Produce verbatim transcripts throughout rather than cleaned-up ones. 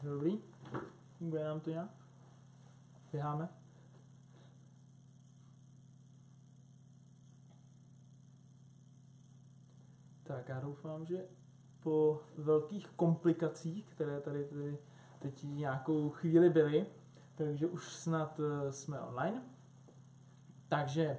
Dobrý. Funguje nám to nějak? Běháme. Tak já doufám, že po velkých komplikacích, které tady, tady teď nějakou chvíli byly, takže už snad jsme online. Takže,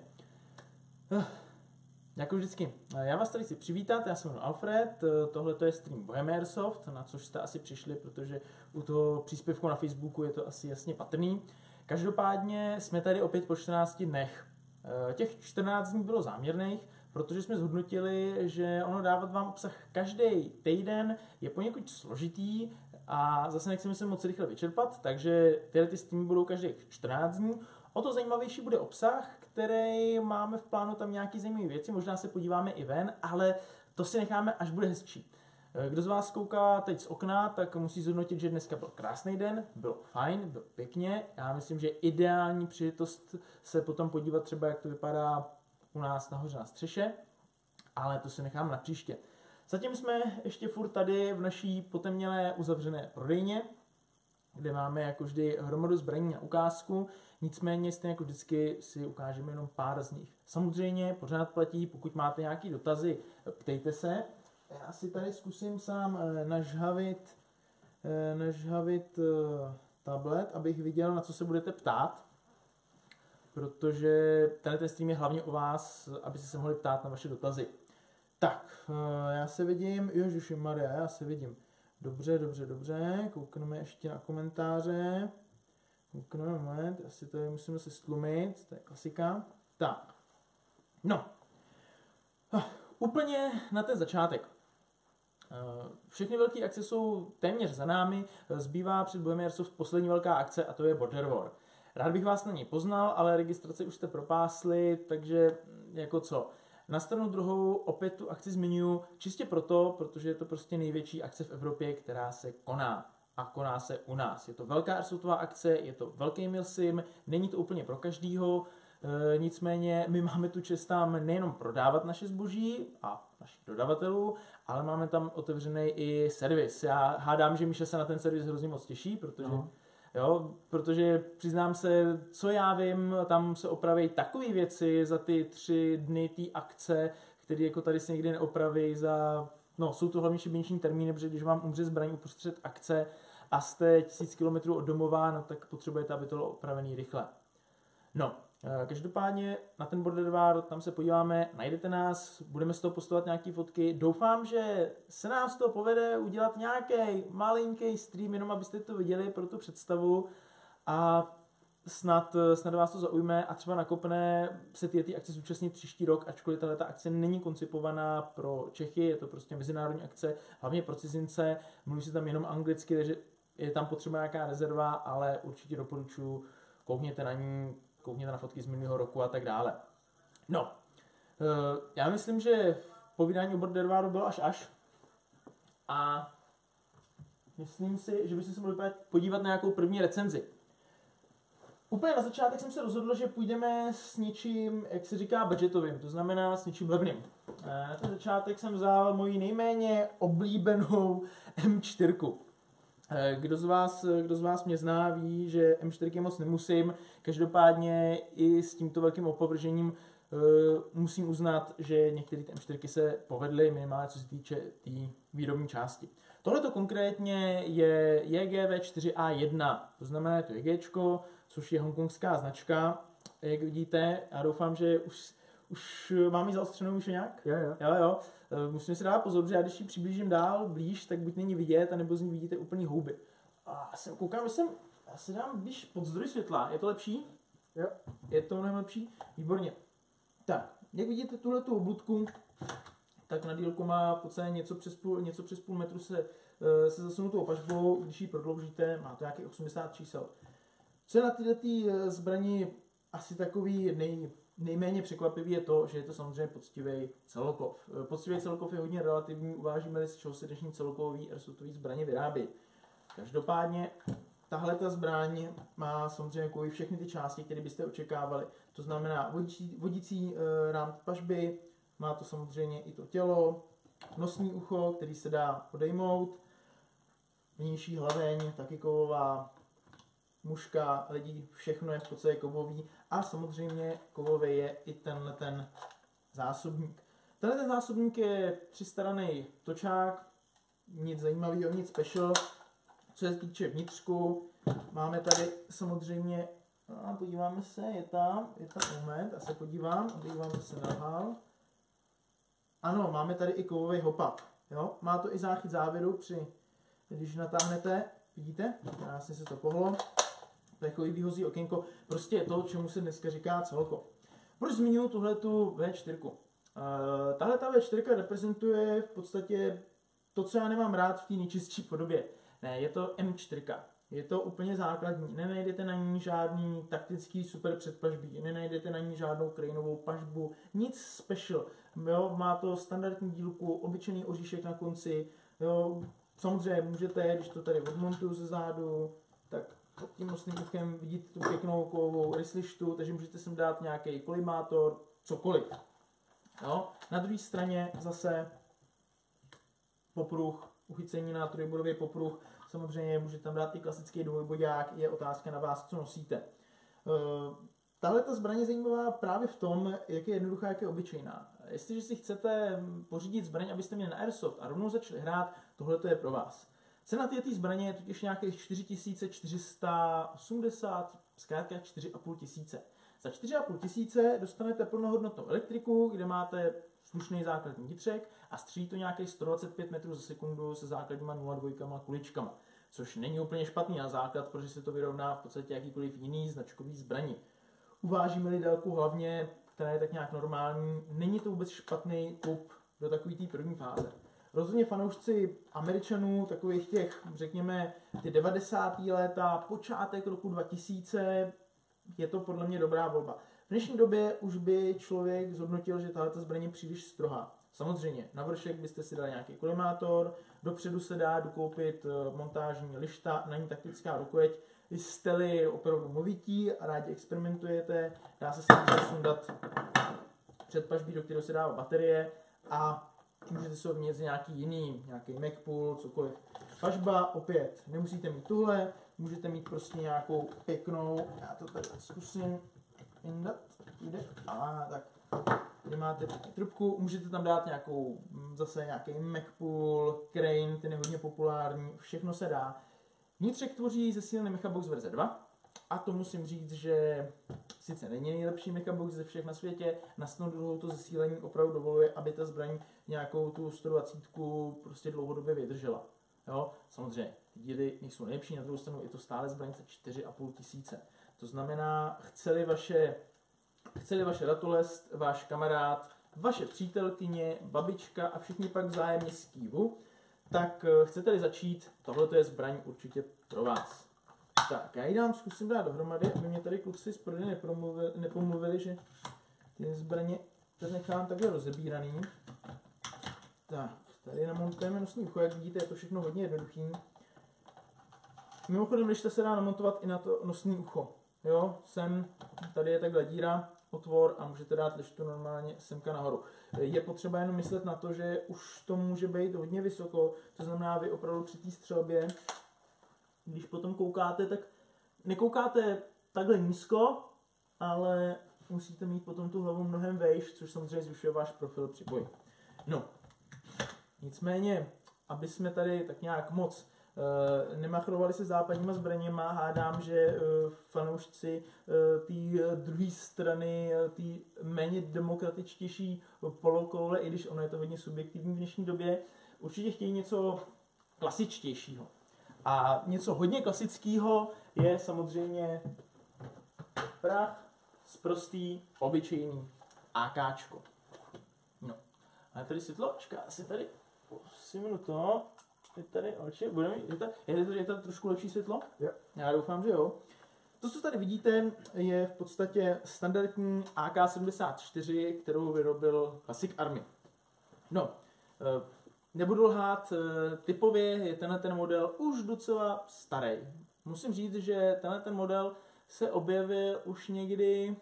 jako vždycky, já vás tady chci přivítat, já jsem Alfred, tohle je stream Bohemia Airsoft, na což jste asi přišli, protože u toho příspěvku na Facebooku je to asi jasně patrný. Každopádně jsme tady opět po čtrnácti dnech. Těch čtrnáct dní bylo záměrných, protože jsme zhodnotili, že ono dávat vám obsah každý týden je poněkud složitý a zase nechceme se moc rychle vyčerpat, takže tyhle ty streamy budou každých čtrnáct dní. O to zajímavější bude obsah, který máme v plánu tam nějaký zajímavé věci, možná se podíváme i ven, ale to si necháme, až bude hezčí. Kdo z vás kouká teď z okna, tak musí zhodnotit, že dneska byl krásný den, bylo fajn, bylo pěkně. Já myslím, že je ideální příležitost se potom podívat třeba, jak to vypadá u nás nahoře na střeše, ale to si nechám na příště. Zatím jsme ještě furt tady v naší potemnělé uzavřené prodejně, kde máme jako vždy hromadu zbraní na ukázku, nicméně stejně jako vždycky si ukážeme jenom pár z nich. Samozřejmě pořád platí, pokud máte nějaké dotazy, ptejte se. Já si tady zkusím sám nažhavit, nažhavit tablet, abych viděl, na co se budete ptát, protože tenhle stream je hlavně o vás, abyste se mohli ptát na vaše dotazy. Tak, já se vidím, ježišimarja, já se vidím. Dobře, dobře, dobře, koukneme ještě na komentáře. Koukneme, moment, asi tady musíme se stlumit, to je klasika. Tak, no, úplně na ten začátek. Všechny velké akce jsou téměř za námi, zbývá před Bohemia Airsoft poslední velká akce a to je Border War. Rád bych vás na ní poznal, ale registraci už jste propásli, takže jako co. Na stranu druhou opět tu akci zmiňuji čistě proto, protože je to prostě největší akce v Evropě, která se koná. A koná se u nás. Je to velká airsoftová akce, je to velký milsim, není to úplně pro každýho, e, nicméně my máme tu čest tam nejenom prodávat naše zboží a našich dodavatelů, ale máme tam otevřený i servis. Já hádám, že Míša se na ten servis hrozně moc těší, protože... No. Jo, protože přiznám se, co já vím, tam se opraví takové věci za ty tři dny té akce, které jako tady se nikdy neopraví za, no jsou to hlavně šibeniční termíny, protože když vám umře zbraň uprostřed akce a jste tisíc kilometrů od domova, no tak potřebujete, aby to bylo opravený rychle. No, každopádně na ten Border War, tam se podíváme, najdete nás, budeme z toho postovat nějaké fotky. Doufám, že se nám z toho povede udělat nějaký malinký stream, jenom abyste to viděli pro tu představu a snad, snad vás to zaujme a třeba nakopne se ty, ty akce zúčastnit příští rok, ačkoliv tato akce není koncipovaná pro Čechy, je to prostě mezinárodní akce, hlavně pro cizince, mluví se tam jenom anglicky, takže je tam potřeba nějaká rezerva, ale určitě doporučuji, koukněte na ní, koukněte na fotky z minulého roku a tak dále. No, já myslím, že povídání o Border Waru bylo až až. A myslím si, že bychom se mohli podívat na nějakou první recenzi. Úplně na začátek jsem se rozhodl, že půjdeme s něčím, jak se říká, budgetovým, to znamená s něčím levným. Na ten začátek jsem vzal moji nejméně oblíbenou M čtyři. Kdo z vás, kdo z vás mě zná, ví, že M čtyři moc nemusím. Každopádně i s tímto velkým opovržením uh, musím uznat, že některé M čtyři se povedly, minimálně co se týče té tý výrobní části. Tohleto konkrétně je J G V čtyři A jedna, to znamená je to JGčko, což je hongkongská značka. Jak vidíte, já doufám, že už, už mám ji zaostřenou už nějak. Jo, jo. Jo, jo. Musím si dát pozor, že já když ji přiblížím dál, blíž, tak buď není vidět, anebo z ní vidíte úplný houby. A jsem, koukám, že jsem, já si dám blíž pod zdroj světla, je to lepší? Jo. Je to mnohem lepší? Výborně. Tak, jak vidíte tuhletu obudku, tak na dílku má v podstatě něco přes půl, něco přes půl metru se, se zasunutou opažbou, když ji prodloužíte, má to nějakých osmdesát čísel. Co je na této zbraní asi takový nej, nejméně překvapivý je to, že je to samozřejmě poctivý celokov. Poctivý celokov je hodně relativní, uvážíme-li, z čeho se dnešní celokový airsoftové zbraně vyrábí. Každopádně tahle ta zbraň má samozřejmě jako i všechny ty části, které byste očekávali. To znamená vodící, vodící e, rám pažby, má to samozřejmě i to tělo, nosní ucho, který se dá odejmout, vnější hlaveň, taky kovová, muška, lidi, všechno je v podstatě kovový a samozřejmě kovový je i tenhle ten zásobník. Tenhle ten zásobník je třistranný točák, nic zajímavého, nic special. Co se týče vnitřku, máme tady samozřejmě, a podíváme se, je tam, je tam moment, a se podívám, abych vám zase nalhal. Ano, máme tady i kovový hopak, jo, má to i záchyt závěru při, když natáhnete, vidíte, krásně se to pohlo, takový výhozí okénko, prostě je to, čemu se dneska říká celko. Proč zmiňuji tuhletu vé čtyři? Uh, tahle ta vé čtyři reprezentuje v podstatě to, co já nemám rád v té nejčistší podobě. Ne, je to M čtyři. Je to úplně základní. Nenajdete na ní žádný taktický super předpažbí, nenajdete na ní žádnou krajinovou pažbu, nic special. Jo, má to standardní dílku, obyčejný oříšek na konci. Jo, samozřejmě můžete, když to tady odmontuju ze zádu, tak pod tím nosným uchem vidíte tu pěknou kovovou ryslištu, takže můžete sem dát nějaký kolimátor, cokoliv. Jo. Na druhé straně zase popruh, uchycení na trojbodový popruh, samozřejmě můžete tam dát i klasický dvojbodák, je otázka na vás, co nosíte. Tahle ta zbraň je zajímavá právě v tom, jak je jednoduchá, jak je obyčejná. Jestliže si chcete pořídit zbraň, abyste měli na Airsoft a rovnou začali hrát, tohle to je pro vás. Cena té zbraně je totiž nějakých čtyři tisíce čtyři sta osmdesát, zkrátka čtyři a půl tisíce. Za čtyři a půl tisíce dostanete plnohodnotnou elektriku, kde máte slušný základní vnitřek a střílí to nějakých sto dvacet pět metrů za sekundu se základníma nula dva kuličkama. Což není úplně špatný na základ, protože se to vyrovná v podstatě jakýkoliv jiný značkový zbraní. Uvážíme-li délku hlavně, která je tak nějak normální, není to vůbec špatný kup do takové té první fáze. Rozhodně fanoušci Američanů, takových těch, řekněme, ty devadesátá léta, počátek roku dva tisíce, je to podle mě dobrá volba. V dnešní době už by člověk zhodnotil, že tahle zbraň je příliš strohá. Samozřejmě, na vršek byste si dali nějaký kolimátor, dopředu se dá dokoupit montážní lišta, na ní taktická rukojeť. Jste-li opravdu movití a rádi experimentujete, dá se samozřejmě sundat předpažbí, do kterého se dává baterie a můžete si obměnit z nějaký jiný, nějaký Magpul, cokoliv. Pažba opět, nemusíte mít tuhle, můžete mít prostě nějakou pěknou, já to tady zkusím indat, jde, a tak. Tady máte trubku, můžete tam dát nějakou, zase nějaký Magpul, Crane, ten je hodně populární, všechno se dá. Vnitřek tvoří zesílený Mechabox verze dva a to musím říct, že sice není nejlepší Mechabox ze všech na světě, na Snowdolu to zesílení opravdu dovoluje, aby ta zbraň nějakou tu sto dvacet prostě dlouhodobě vydržela. Jo? Samozřejmě, ty díly nejsou nejlepší, na druhou stranu je to stále zbraň za čtyři a půl tisíce. To znamená, chceli vaše, chceli vaše ratolest, váš kamarád, vaše přítelkyně, babička a všichni pak vzájemně z Kývu, tak chcete-li začít, tohle je zbraň určitě pro vás. Tak, já ji dám, zkusím dát dohromady, aby mě tady kluci z prodej nepomluvili, že ty zbraně tady nechám takhle rozebíraný. Tak, tady namontujeme nosný ucho, jak vidíte, je to všechno hodně jednoduchý. Mimochodem, když se dá namontovat i na to nosný ucho. Jo, sem, tady je takhle díra, otvor a můžete dát lištu normálně semka nahoru. Je potřeba jenom myslet na to, že už to může být hodně vysoko, to znamená, vy opravdu při té střelbě, když potom koukáte, tak nekoukáte takhle nízko, ale musíte mít potom tu hlavu mnohem vejš, což samozřejmě zvyšuje váš profil při boji. No, nicméně, aby jsme tady tak nějak moc Uh, nemachrovali se západníma zbraněma, hádám, že uh, fanoušci uh, té druhé strany, uh, té méně demokratičtější polokoule, i když ono je to hodně subjektivní v dnešní době, určitě chtějí něco klasičtějšího. A něco hodně klasického je samozřejmě prach z prostý, obyčejný AKčko. No. A tady světlo, počká, asi tady posunu to. Je tady oči, budeme, je, to, je, to, je to trošku lepší světlo? Jo. Já doufám, že jo. To, co tady vidíte, je v podstatě standardní A K sedmdesát čtyři, kterou vyrobil Classic Army. No, nebudu lhát, typově je tenhle ten model už docela starý. Musím říct, že tenhle ten model se objevil už někdy...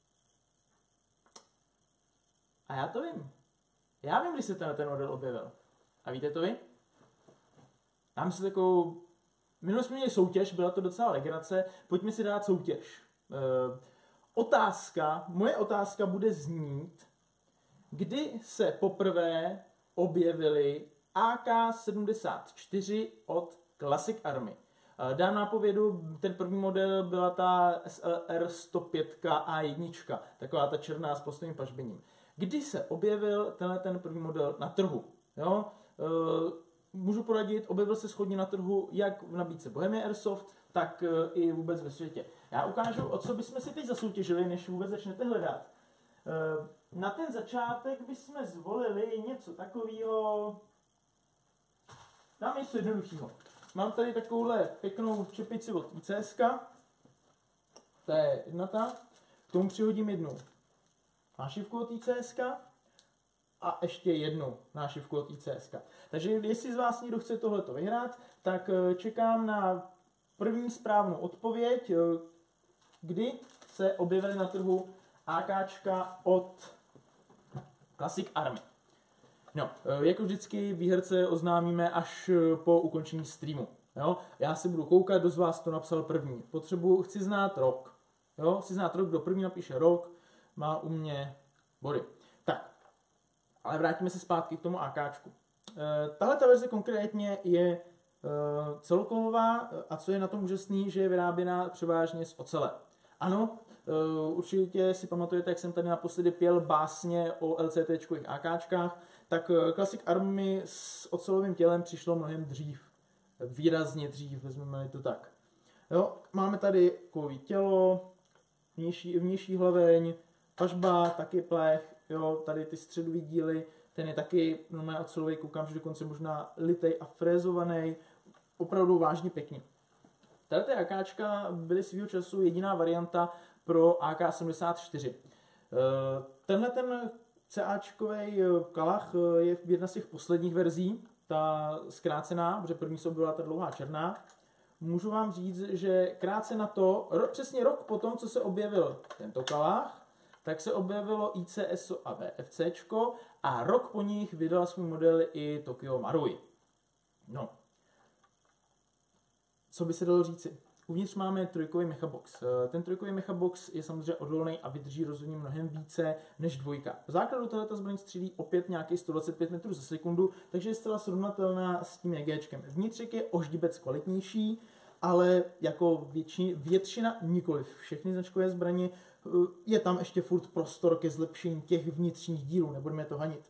A já to vím. Já vím, kdy se tenhle ten model objevil. A víte to vy? Dám si takovou minule jsme měli soutěž, byla to docela legrace, pojďme si dát soutěž. E, otázka, moje otázka bude znít, kdy se poprvé objevily A K sedmdesát čtyři od Classic Army. Dám nápovědu, ten první model byla ta S L R sto pět A jedna, taková ta černá s plastovým pažbením. Kdy se objevil tenhle ten první model na trhu? Jo? E, můžu poradit, objevil se shodně na trhu jak v nabídce Bohemia Airsoft, tak i vůbec ve světě. Já ukážu, o co bychom si teď zasoutěžili, než vůbec začnete hledat. E, na ten začátek bychom zvolili něco takového. Dáme něco jednoduchého. Mám tady takovouhle pěknou čepici od I C S ka. To je jedna ta. K tomu přihodím jednu nášivku od I C S ka. A ještě jednu nášivku od I C S ka. Takže jestli z vás někdo chce tohleto vyhrát, tak čekám na první správnou odpověď, kdy se objevily na trhu AKčka od Classic Army. No, jako vždycky výherce oznámíme až po ukončení streamu. Jo? Já si budu koukat, kdo z vás to napsal první. Potřebuji, chci znát rok. Jo? Chci znát rok, kdo první napíše rok, má u mě body. Tak, ale vrátíme se zpátky k tomu AKčku. E, tahle ta verze konkrétně je e, celokovová a co je na tom úžasný, že je vyráběna převážně z ocele. Ano, Uh, určitě si pamatujete, jak jsem tady naposledy pěl básně o LCTčkových AKčkách, tak uh, Classic Army s ocelovým tělem přišlo mnohem dřív. Výrazně dřív, vezmeme to tak. Jo, máme tady kovové tělo, vnější, vnější hlaveň, pažba, taky plech, jo, tady ty středové díly, ten je taky normálně ocelový, koukám, že dokonce možná litej a frézovaný, opravdu vážně pěkný. Tady ty AKčka byly svýho času jediná varianta pro A K sedmdesát čtyři. Tenhle ten CAčkovej kalach je jedna z těch posledních verzí, ta zkrácená, protože první se byla ta dlouhá černá. Můžu vám říct, že krátce na to, přesně rok potom, co se objevil tento kalach, tak se objevilo I C S O a VFCčko a rok po nich vydala svůj model i Tokyo Marui. No. Co by se dalo říci? Uvnitř máme trojkový mechabox. Ten trojkový mechabox je samozřejmě odolný a vydrží rozhodně mnohem více než dvojka. V základu tohoto zbraň střílí opět nějaký sto dvacet pět metrů za sekundu, takže je zcela srovnatelná s tím JGčkem. Vnitřek je oždibec kvalitnější, ale jako větši, většina nikoliv. Všechny značkové zbraně je tam ještě furt prostor ke zlepšení těch vnitřních dílů, nebudeme to hanit.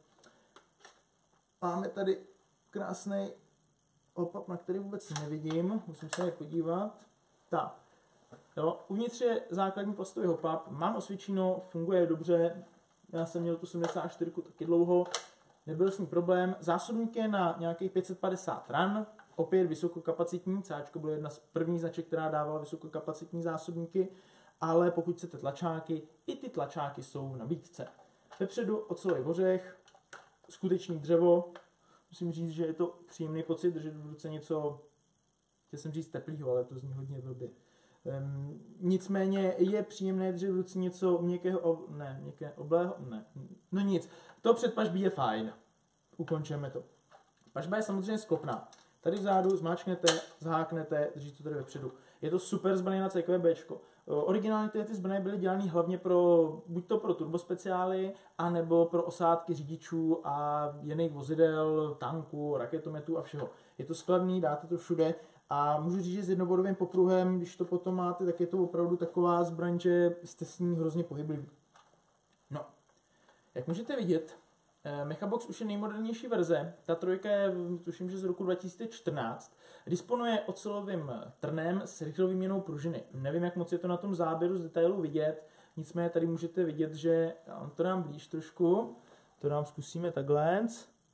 Máme tady krásný opap, na který vůbec nevidím, musím se je podívat. Tak, jo, uvnitř je základní plastový hopap, mám osvědčeno, funguje dobře, já jsem měl tu sedmdesát čtyři taky dlouho, nebyl s ní problém. Zásobník je na nějakých pět set padesát ran, opět vysokokapacitní, Cáčko bylo jedna z prvních značek, která dávala vysokokapacitní zásobníky, ale pokud chcete tlačáky, i ty tlačáky jsou v nabídce. Vepředu ocelový ořech, skutečný dřevo, musím říct, že je to příjemný pocit, držet v ruce něco, chtěl jsem říct teplýho, ale to zní hodně blbě. Um, nicméně je příjemné držet v ruce něco měkkého, ob... ne, měkké oblého, ne, no nic. To před pažbí je fajn. Ukončíme to. Pažba je samozřejmě sklopná. Tady vzadu zmáčknete, zháknete, držíte to tady vepředu. Je to super zbraně na C Q B čko. Originálně ty, ty zbraně byly dělané hlavně pro, buď to pro turbospeciály, anebo pro osádky řidičů a jiných vozidel, tanků, raketometů a všeho. Je to skladný, dáte to všude a můžu říct, že s jednobodovým popruhem, když to potom máte, tak je to opravdu taková zbraň, že jste s ní hrozně pohybliví. No, jak můžete vidět, Mechabox už je nejmodernější verze, ta trojka je, tuším, že z roku dva tisíce čtrnáct, disponuje ocelovým trnem s rychlou výměnou pružiny. Nevím, jak moc je to na tom záběru z detailu vidět, nicméně tady můžete vidět, že, on to dám blíž trošku, to nám zkusíme takhle,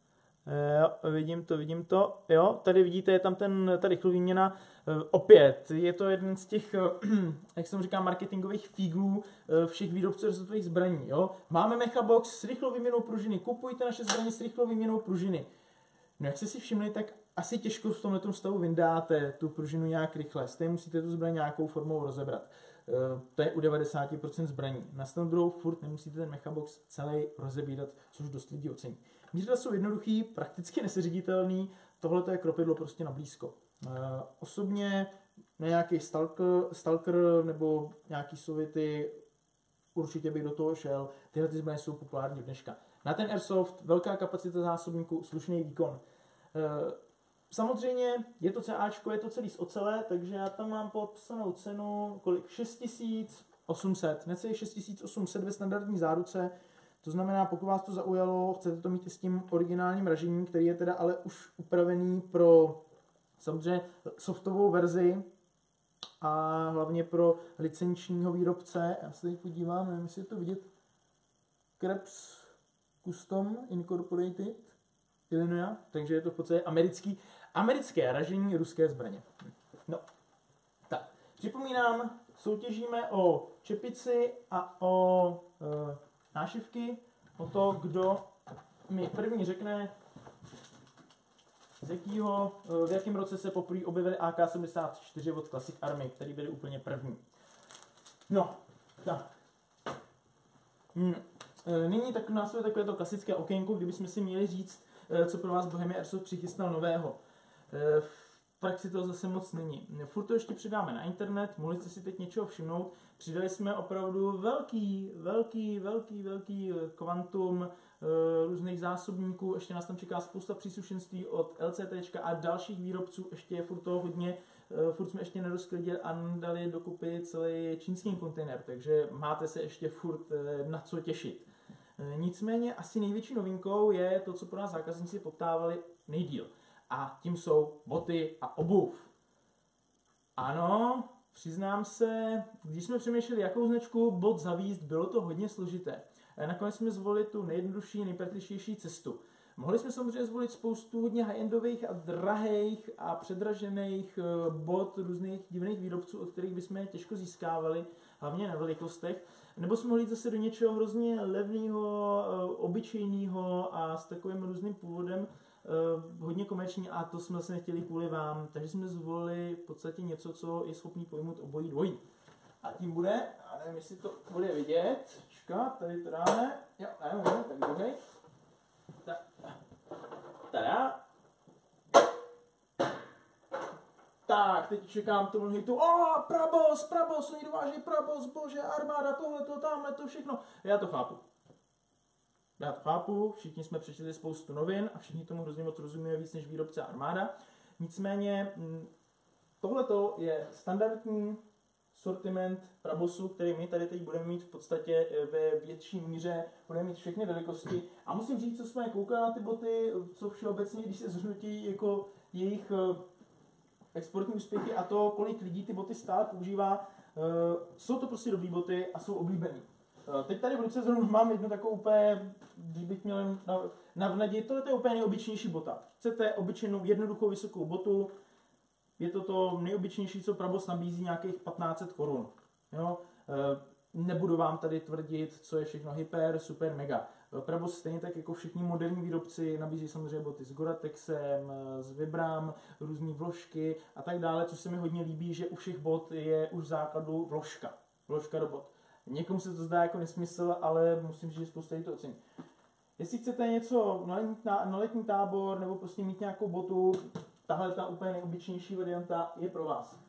jo, vidím to, vidím to, jo, tady vidíte, je tam ten, ta rychlou výměna, opět, je to jeden z těch, jak jsem říkal, marketingových fíglů všech výrobců airsoftových zbraní, jo. Máme Mechabox s rychlou výměnou pružiny, kupujte naše zbraně s rychlou výměnou pružiny. No jak jste si všimli, tak asi těžko v tomhle stavu vyndáte tu pružinu nějak rychle, stejně musíte tu zbraň nějakou formou rozebrat. To je u devadesát procent zbraní. Na stranu druhou furt nemusíte ten Mechabox celý rozebírat, což dost lidí ocení. Mířidla jsou jednoduchý, prakticky neseřiditelný, tohle je kropidlo prostě na blízko. Osobně na nějaký Stalker, Stalker nebo nějaký Sověty určitě bych do toho šel. Tyhle ty zbraně jsou populární dneška. Na ten Airsoft velká kapacita zásobníku, slušný výkon. Samozřejmě je to CAčko, je to celý z ocele, takže já tam mám podpsanou cenu kolik? šest tisíc osm set, necelých šest tisíc osm set ve standardní záruce. To znamená, pokud vás to zaujalo, chcete to mít i s tím originálním ražením, který je teda ale už upravený pro samozřejmě softovou verzi a hlavně pro licenčního výrobce. Já se teď podívám, nevím, jestli je to vidět. Krebs Custom Incorporated Illinois, takže je to v podstatě americký, americké ražení ruské zbraně. No, tak. Připomínám, soutěžíme o čepici a o e, nášivky, o to, kdo mi první řekne, z jakýho, v jakém roce se poprvé objevily A K sedmdesát čtyři od Classic Army, který byly úplně první. No, tak. Hmm. Nyní tak následuje takové to klasické okénko, kdybychom si měli říct, co pro vás Bohemia Airsoft přichystal nového. V praxi to zase moc není. Furt to ještě přidáme na internet, mohli jste si teď něčeho všimnout. Přidali jsme opravdu velký, velký, velký, velký kvantum různých zásobníků. Ještě nás tam čeká spousta příslušenství od LCTčka a dalších výrobců. Ještě je furt toho hodně. Furt jsme ještě nerozklidili a dali dokupy celý čínský kontejner, takže máte se ještě furt na co těšit. Nicméně asi největší novinkou je to, co pro nás zákazníci poptávali nejdýl. A tím jsou boty a obuv. Ano, přiznám se, když jsme přemýšleli, jakou značku bot zavíst, bylo to hodně složité. Nakonec jsme zvolili tu nejjednodušší, nejpraktičtější cestu. Mohli jsme samozřejmě zvolit spoustu hodně high-endových a drahých a předražených bot různých divných výrobců, od kterých bychom je těžko získávali, hlavně na velikostech. Nebo jsme mohli jít zase do něčeho hrozně levného, obyčejného a s takovým různým původem, hodně komerční, a to jsme vlastně nechtěli kvůli vám. Takže jsme zvolili v podstatě něco, co je schopný pojmout obojí dvojí. A tím bude, já nevím, jestli to bude vidět, čeká, tady to dáme, jo, ne, ne, tak druhý. Tak, tada. Tak, teď čekám tomu hitu, o, Prabos, Prabos, oni dováží Prabos, bože, armáda, tohleto, tamhle, to všechno. Já to chápu. Já to chápu, všichni jsme přečetli spoustu novin a všichni tomu hrozně moc rozumíme víc než výrobce armáda. Nicméně tohleto je standardní sortiment Prabosu, který my tady teď budeme mít v podstatě ve větší míře, budeme mít všechny velikosti. A musím říct, co jsme koukali na ty boty, co všeobecně, když se zhodnotí jako jejich exportní úspěchy a to, kolik lidí ty boty stále používá, jsou to prostě dobrý boty a jsou oblíbený. Teď tady v ruce zrovna mám jednu takovou úplně, když bych měl navnadit, tohle je úplně nejobyčejnější bota. Chcete obyčejnou, jednoduchou, vysokou botu, je to to nejobyčejnější, co Prabos nabízí, nějakých patnáct set korun. Jo? Nebudu vám tady tvrdit, co je všechno hyper, super, mega. Prabos stejně tak jako všichni moderní výrobci nabízí samozřejmě boty s Goratexem, s Vibram, různé vložky a tak dále, což se mi hodně líbí, že u všech bot je už v základu vložka. Vložka do bot. Někomu se to zdá jako nesmysl, ale musím říct, že spousta lidí to ocení. Jestli chcete něco na letní, na letní tábor nebo prostě mít nějakou botu, tahle ta úplně nejobyčejnější varianta je pro vás.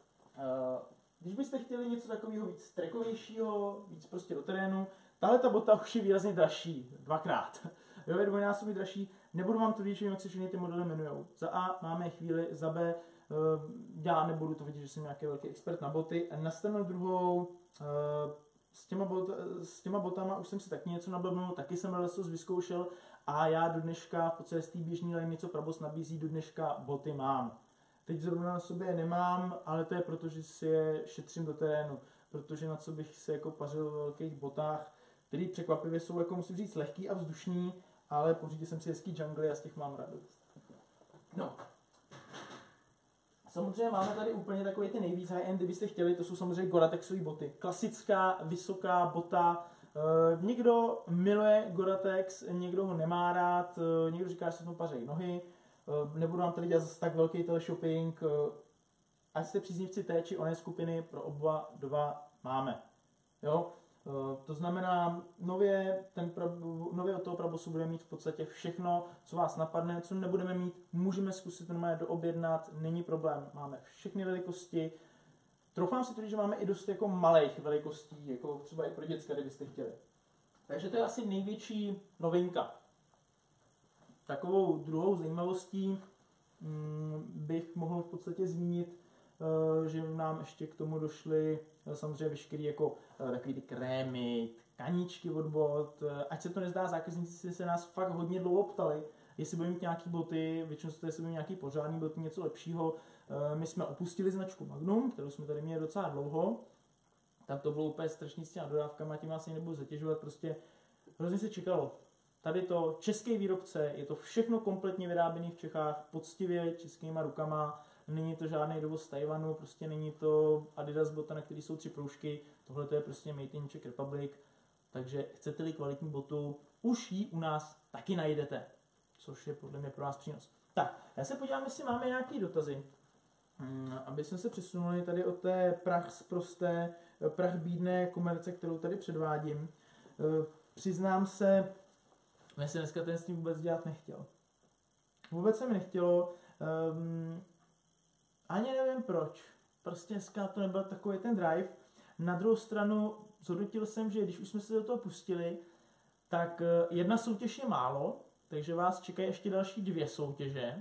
Když byste chtěli něco takového víc trackovějšího, víc prostě do terénu, tahle ta bota už je výrazně dražší, dvakrát. Jo, je dvojnásobně dražší, nebudu vám to říct, jak se všechny ty modely jmenujou. Za A máme chvíli, za B já nebudu to vidět, že jsem nějaký velký expert na boty. A na stranu druhou, s těma, bot, s těma botama už jsem si taky něco nablbnul, taky jsem letos vyzkoušel a já do dneška, v podstatě z té běžné liney, co Prabos nabízí, do dneška boty mám. Teď zrovna na sobě nemám, ale to je proto, že si je šetřím do terénu, protože na co bych se jako pařil v velkých botách, který překvapivě jsou, jako musím říct, lehký a vzdušný, ale pořídil jsem si hezký jungly a z těch mám radost. No. Samozřejmě máme tady úplně takové ty nejvíc high-end, kdybyste chtěli, to jsou samozřejmě Goratexové boty. Klasická, vysoká bota. E, někdo miluje Goratex, někdo ho nemá rád, e, někdo říká, že se tomu pařejí nohy. E, nebudu vám tady dělat zase tak velký teleshopping. E, ať jste příznivci té či oné skupiny, pro oba dva máme. Jo? To znamená, nově, ten pra, nově od toho Prabosu budeme mít v podstatě všechno, co vás napadne, co nebudeme mít, můžeme zkusit normálně doobjednat, není problém, máme všechny velikosti. Troufám si to, že máme i dost jako malých velikostí, jako třeba i pro děcka, kdybyste chtěli. Takže to je asi největší novinka. Takovou druhou zajímavostí mm, bych mohl v podstatě zmínit, uh, že nám ještě k tomu došly uh, samozřejmě veškerý jako uh, takový ty krémy, kaníčky od bot. Uh, ať se to nezdá, zákazníci se nás fakt hodně dlouho ptali, jestli budeme mít nějaký boty, většinou se jestli budeme nějaký pořádný boty, něco lepšího. Uh, my jsme opustili značku Magnum, kterou jsme tady měli docela dlouho. Tam to bylo úplně strašný s těma dodávkama, tím asi nebudu zatěžovat, prostě hrozně se čekalo. Tady to český výrobce, je to všechno kompletně vyráběné v Čechách, poctivě českýma rukama, není to žádný dovoz z Tajvanu, prostě není to Adidas bota, na který jsou tři proužky, tohle to je prostě Made in Czech Republic, takže chcete-li kvalitní botu, už ji u nás taky najdete, což je podle mě pro vás přínos. Tak, já se podívám, jestli máme nějaké dotazy, aby jsme se přesunuli tady od té prach z prosté, prach bídné komerce, kterou tady předvádím. Přiznám se, já se dneska ten s tím vůbec dělat nechtěl. Vůbec se mi nechtělo, um, ani nevím proč. Prostě dneska to nebyl takový ten drive. Na druhou stranu zhodnotil jsem, že když už jsme se do toho pustili, tak jedna soutěž je málo, takže vás čekají ještě další dvě soutěže.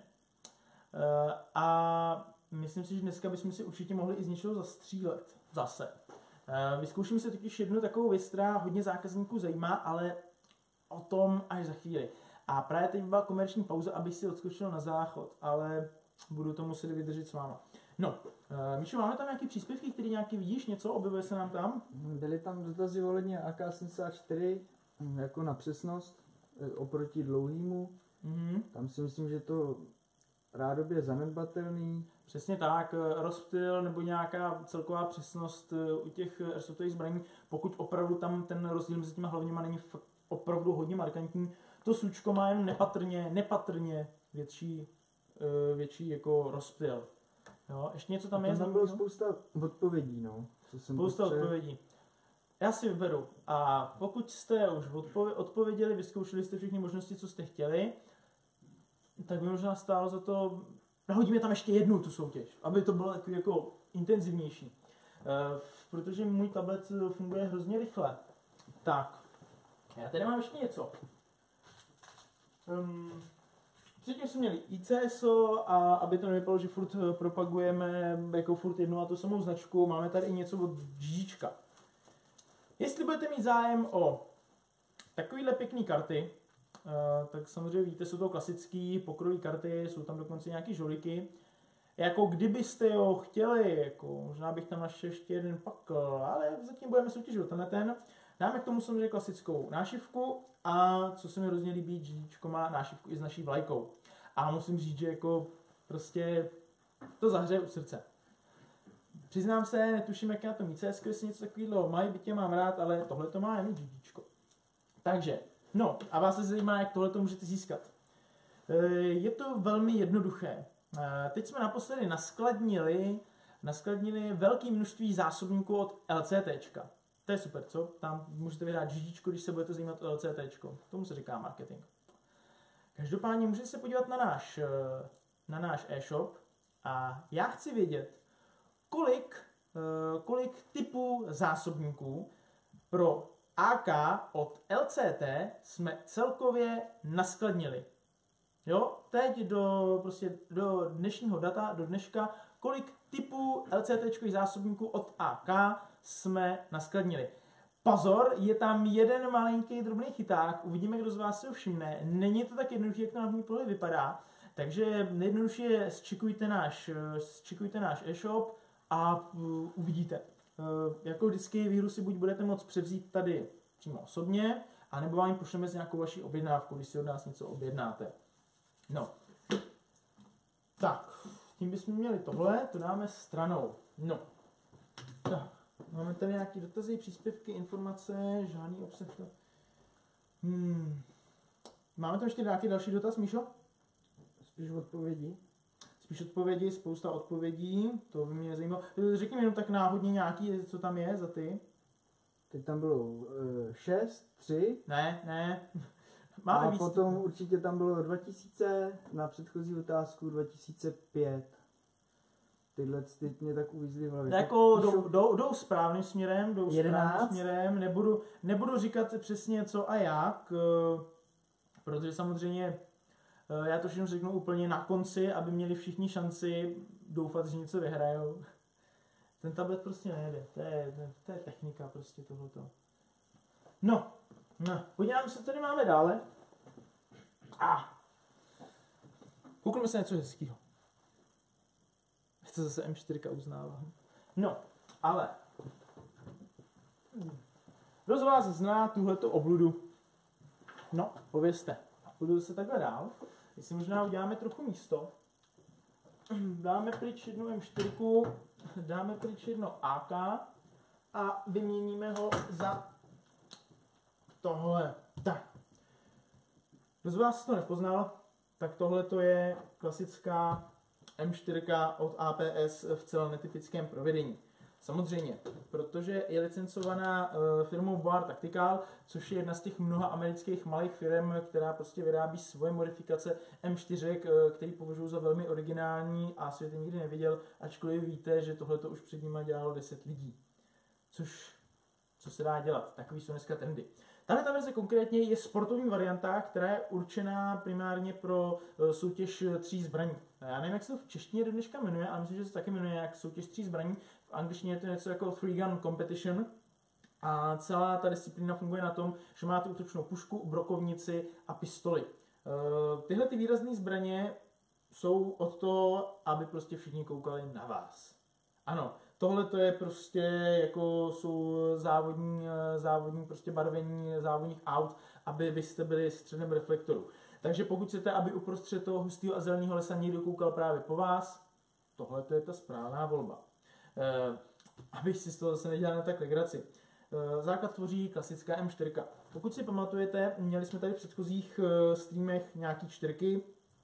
Uh, a myslím si, že dneska bychom si určitě mohli i z něčeho zastřílet. Zase. Uh, vyzkouším si totiž jednu takovou věc, která hodně zákazníků zajímá, ale o tom až za chvíli. A právě teď byla komerční pauza, abych si odskočil na záchod, ale budu to muset vydržet s váma. No, uh, Míšo, máme tam nějaký příspěvky, který nějaký vidíš, něco, objevuje se nám tam? Byly tam dotazy ohledně A K sedmdesát čtyři, jako na přesnost, oproti dlouhýmu. Mm-hmm. Tam si myslím, že to rádoby zanedbatelný. Přesně tak, rozptyl nebo nějaká celková přesnost u těch airsoftových zbraní, pokud opravdu tam ten rozdíl mezi těma hlavněma není opravdu hodně markantní, to sučko má jen nepatrně, nepatrně větší, větší jako rozptyl. Jo, ještě něco tam, tam je? Tam bylo spousta odpovědí, no. Co jsem spousta potře... odpovědí. Já si vyberu. A pokud jste už odpověděli, odpověděli, vyzkoušeli jste všechny možnosti, co jste chtěli, tak by možná stálo za to, nahodíme tam ještě jednu tu soutěž, aby to bylo takový jako intenzivnější. E, protože můj tablet funguje hrozně rychle. Tak, já tady mám ještě něco. Um, předtím jsme měli I C S O a aby to nevypadalo, že furt propagujeme jako furt jednu a tu samou značku, máme tady i něco od Žižíčka. Jestli budete mít zájem o takovýhle pěkný karty, Uh, tak samozřejmě víte, jsou to klasické pokrojové karty, jsou tam dokonce nějaké žoliky. Jako kdybyste jo chtěli, jako možná bych tam našel ještě jeden pakl, ale zatím budeme soutěžit tenhle ten. Dáme k tomu samozřejmě klasickou nášivku a co se mi hrozně líbí, Žižíčko má nášivku i s naší vlajkou. A musím říct, že jako prostě to zahřeje u srdce. Přiznám se, netuším, jak na tom I C S, jestli něco takového mají, bytě mám rád, ale tohle to má jen Žižíčko. Takže no, a vás se zajímá, jak tohle to můžete získat. Je to velmi jednoduché. Teď jsme naposledy naskladnili, naskladnili velké množství zásobníků od LCTčka. To je super, co? Tam můžete vyhrát Žižíčko, když se budete zajímat o LCTčko. Tomu se říká marketing. Každopádně můžete se podívat na náš, na náš e-shop a já chci vědět, kolik, kolik typů zásobníků pro A K od L C T jsme celkově naskladnili. Jo, teď do, prostě do dnešního data, do dneška, kolik typů LCTčkových zásobníků od A K jsme naskladnili. Pozor, je tam jeden malinký drobný chyták, uvidíme, kdo z vás se ho všimne. Není to tak jednoduché, jak to na první pohled vypadá, takže nejjednodušší je zčekujte náš, zčekujte náš e-shop a uh, uvidíte. Uh, jako vždycky výhru si buď budete moct převzít tady přímo osobně, anebo vám ji pošleme s nějakou vaší objednávkou, když si od nás něco objednáte. No. Tak, tím bychom měli tohle, to dáme stranou. No. Tak, máme tady nějaké dotazy, příspěvky, informace, žádný obsah. Hmm. Máme tam ještě nějaký další dotaz, Míšo? Spíš odpovědi. Spíš odpovědi, spousta odpovědí, to by mě zajímalo. Řekni mi jenom tak náhodně nějaký, co tam je za ty. teď tam bylo uh, šest, tři. Ne, ne. Máme a víc. potom určitě tam bylo dva tisíce, na předchozí otázku dva tisíce pět. Tyhle teď mě tak uvízly v hlavě. Jako jdou, jdou, jdou správným směrem, jdou jedenáct. správným směrem, nebudu, nebudu říkat přesně co a jak, protože samozřejmě já to všechno řeknu úplně na konci, aby měli všichni šanci doufat, že něco vyhrajou. Ten tablet prostě nejde, to je, to je technika prostě tohleto. No, no, podíváme se, co tady máme dále. A ah. Koukneme se něco hezkýho. To zase em čtyři uznává. No, ale kdo z vás zná tuhleto obludu? No, povězte. Budu se takhle dál. Teď si možná uděláme trochu místo. Dáme pryč jednu em čtyři, dáme pryč jedno á ká a vyměníme ho za tohle. Tak. Kdo z vás to nepoznal, tak tohle to je klasická em čtyři od á pé es v celém netypickém provedení. Samozřejmě, protože je licencovaná uh, firmou Boar Tactical, což je jedna z těch mnoha amerických malých firm, která prostě vyrábí svoje modifikace em čtyři, uh, který považuji za velmi originální a svět nikdy neviděl, ačkoliv víte, že tohle to už před nimi dělalo deset lidí. Což, co se dá dělat, takový jsou dneska trendy. Tahle ta verze konkrétně je sportovní varianta, která je určená primárně pro uh, soutěž tří zbraní. Já nevím, jak se to v češtině do dneška jmenuje, ale myslím, že se taky jmenuje jak soutěž tří zbraní. V angličtině je to něco jako three gun competition. A celá ta disciplína funguje na tom, že máte útočnou pušku, brokovnici a pistoli. Uh, tyhle ty výrazné zbraně jsou od toho, aby prostě všichni koukali na vás. Ano, tohle to je prostě jako jsou závodní, závodní prostě barvení závodních aut, aby vy jste byli středem reflektoru. Takže pokud chcete, aby uprostřed toho hustého a zeleného lesa někdo koukal právě po vás, tohle to je ta správná volba. E, abych si z toho zase nedělal na tak legraci. E, základ tvoří klasická em čtyři. Pokud si pamatujete, měli jsme tady v předchozích e, streamech nějaký čtyřky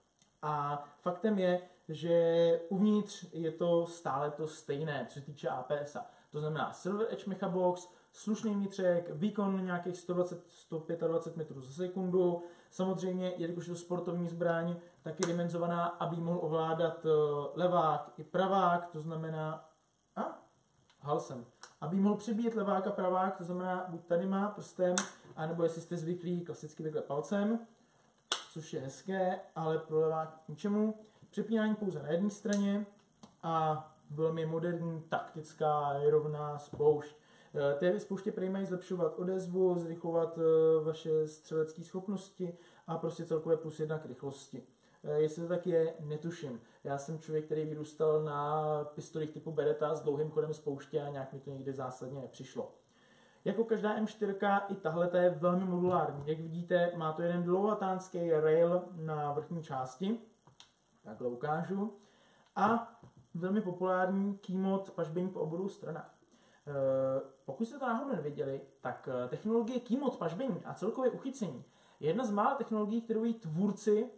a faktem je, že uvnitř je to stále to stejné, co se týče á pé es a. To znamená Silver Edge Mechabox, slušný vnitřek, výkon nějakých sto dvacet až sto dvacet pět metrů za sekundu. Samozřejmě, jelikož je to sportovní zbraň, tak je dimenzovaná, aby mohl ovládat levák i pravák, to znamená, a, halsem, aby mohl přebíjet levák a pravák, to znamená, buď tady má prstem, anebo jestli jste zvyklí klasicky takhle palcem, což je hezké, ale pro levák k ničemu. Přepínání pouze na jedné straně a velmi moderní, taktická, rovná spoušť. Ty spouště prý mají zlepšovat odezvu, zrychlovat vaše střelecké schopnosti a prostě celkové plus jedna k rychlosti. Jestli to tak je, netuším. Já jsem člověk, který vyrůstal na pistolích typu Beretta s dlouhým chodem spouště a nějak mi to někdy zásadně nepřišlo. Jako každá em čtyři, i tahle je velmi modulární. Jak vidíte, má to jeden dlouhatánský rail na vrchní části. Takhle ukážu. A velmi populární keymod pažbení po obou stranách. E, pokud jste to náhodou nevěděli, tak technologie keymod pažbení a celkové uchycení je jedna z mála technologií, kterou jí tvůrci,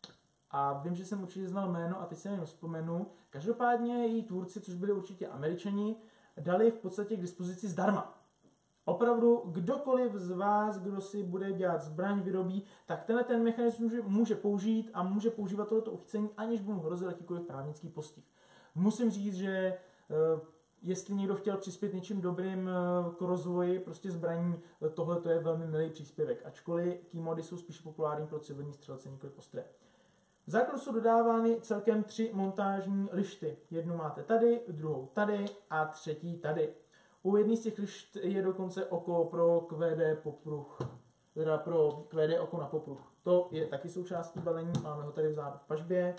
a vím, že jsem určitě znal jméno a teď se jenom vzpomenu, každopádně její tvůrci, což byli určitě Američani, dali v podstatě k dispozici zdarma. Opravdu kdokoliv z vás, kdo si bude dělat zbraň, vyrobí, tak tenhle ten mechanismus může, může použít a může používat tohoto uchycení, aniž by mu hrozil jakýkoliv právnický postih. Musím říct, že e, jestli někdo chtěl přispět něčím dobrým e, k rozvoji prostě zbraní, e, tohle to je velmi milý příspěvek, ačkoliv keymody jsou spíš populární pro civilní střelce, nikoli ostré. V základu jsou dodávány celkem tři montážní lišty. Jednu máte tady, druhou tady a třetí tady. U jedné z těch lišt je dokonce oko pro Q D popruh, teda pro Q D oko na popruh. To je taky součástí balení, máme ho tady vzadu v pažbě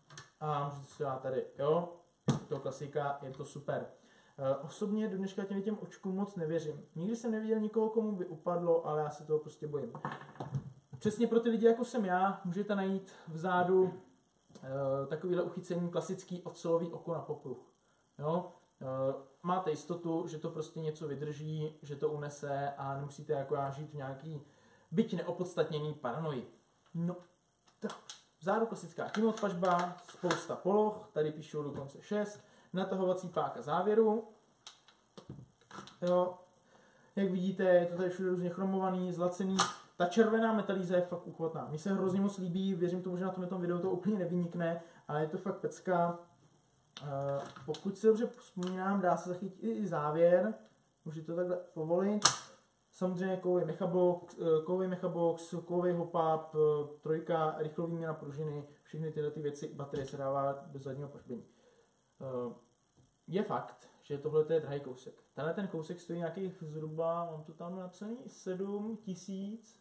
a můžete si dát tady, jo, to klasika, je to super. E, osobně do dneška těm, těm očkům moc nevěřím. Nikdy jsem neviděl nikoho, komu by upadlo, ale já se toho prostě bojím. Přesně pro ty lidi, jako jsem já, můžete najít vzadu e, takovýhle uchycení klasický ocelový oko na popruh. Jo? E, máte jistotu, že to prostě něco vydrží, že to unese a nemusíte jako já žít v nějaký byť neopodstatněný paranoji. No, tak. Vzadu klasická keymod pažba, spousta poloh, tady píšu dokonce šest, natahovací páka závěru. Jo. Jak vidíte, je to tady všude různě chromovaný, zlacený. Ta červená metalíza je fakt uchvatná. Mně se hrozně moc líbí, věřím tomu, že na tomto videu to úplně nevynikne, ale je to fakt pecka. Uh, pokud si dobře vzpomínám, dá se zachytit i závěr. Můžete to takhle povolit. Samozřejmě kovový mechabox, kovový mechabox, kovový hop-up, trojka, rychlou výměna pružiny, všechny tyhle ty věci, baterie se dává do zadního pohřbení. Uh, je fakt, že tohle je drahý kousek. Tenhle ten kousek stojí nějakých zhruba, mám to tam napsaný, sedm tisíc.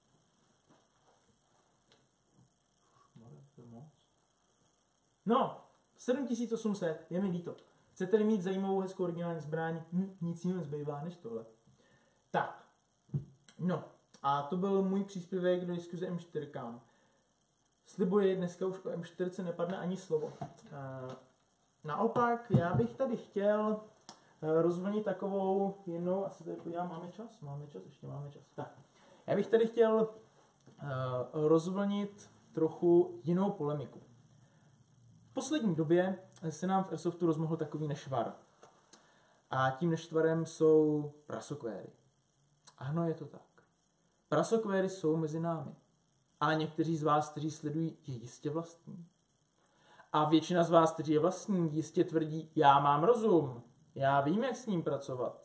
No, sedm tisíc osm set, je mi líto. Chcete-li mít zajímavou, hezkou originální zbraň, hm, nic jiného nezbývá než tohle. Tak, no, a to byl můj příspěvek do diskuze M čtyři. Slibuji, dneska už o M čtyři nepadne ani slovo. E, naopak, já bych tady chtěl rozvlnit takovou jinou, asi tady podívám, máme čas? Máme čas, ještě máme čas. Tak, já bych tady chtěl uh, rozvlnit trochu jinou polemiku. V poslední době se nám v Airsoftu rozmohl takový nešvar. A tím nešvarem jsou prasokvéry. Ano, je to tak. Prasokvéry jsou mezi námi. A někteří z vás, kteří sledují, je jistě vlastní. A většina z vás, kteří je vlastní, jistě tvrdí, já mám rozum. Já vím, jak s ním pracovat.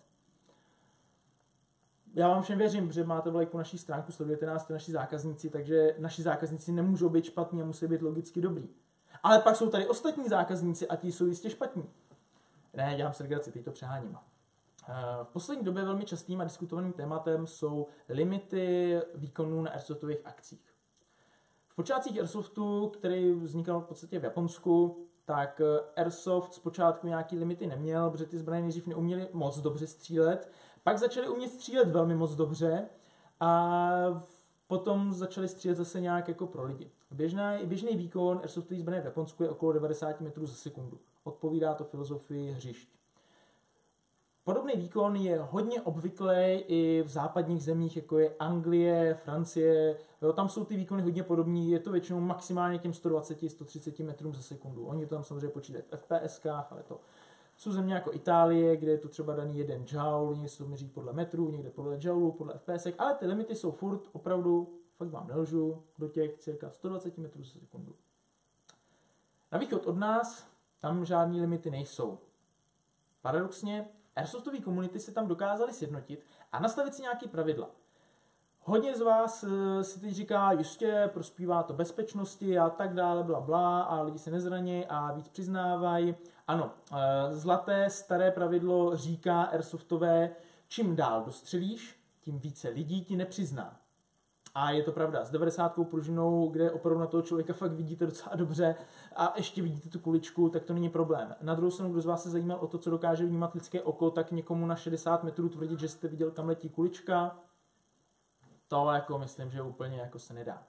Já vám všem věřím, že máte vlajku naší stránku, sledujete nás, jste naši zákazníci, takže naši zákazníci nemůžou být špatní a musí být logicky dobrý. Ale pak jsou tady ostatní zákazníci a ti jsou jistě špatní. Ne, dělám si legraci, teď to přeháním. V poslední době velmi častým a diskutovaným tématem jsou limity výkonů na airsoftových akcích. V počátcích Airsoftu, který vznikal v podstatě v Japonsku, tak Airsoft zpočátku nějaký limity neměl, protože ty zbraně nejdřív neuměly moc dobře střílet, pak začaly umět střílet velmi moc dobře a potom začaly střílet zase nějak jako pro lidi. Běžný, běžný výkon Airsoftových zbraní v Japonsku je okolo devadesát metrů za sekundu. Odpovídá to filozofii hřišť. Podobný výkon je hodně obvyklý i v západních zemích, jako je Anglie, Francie. Jo, tam jsou ty výkony hodně podobní, je to většinou maximálně těm sto dvacet až sto třicet metrům za sekundu. Oni to tam samozřejmě počítají v F P S kách, ale to jsou země jako Itálie, kde je to třeba daný jeden joule, někde se to měří podle metrů, někde podle joulů, podle F P S, ale ty limity jsou furt opravdu, fakt vám nelžu, do těch cirka sto dvacet metrů za sekundu. Na východ od nás tam žádný limity nejsou. Paradoxně, airsoftové komunity se tam dokázaly sjednotit a nastavit si nějaké pravidla. Hodně z vás si teď říká, jistě, prospívá to bezpečnosti a tak dále, bla, bla, a lidi se nezraní a víc přiznávají. Ano, zlaté staré pravidlo říká airsoftové, čím dál dostřelíš, tím více lidí ti nepřizná. A je to pravda, s devadesátkou pružinou, kde opravdu na toho člověka fakt vidíte docela dobře a ještě vidíte tu kuličku, tak to není problém. Na druhou stranu, kdo z vás se zajímal o to, co dokáže vnímat lidské oko, tak někomu na šedesát metrů tvrdit, že jste viděl, kam letí kulička, to jako myslím, že úplně jako se nedá.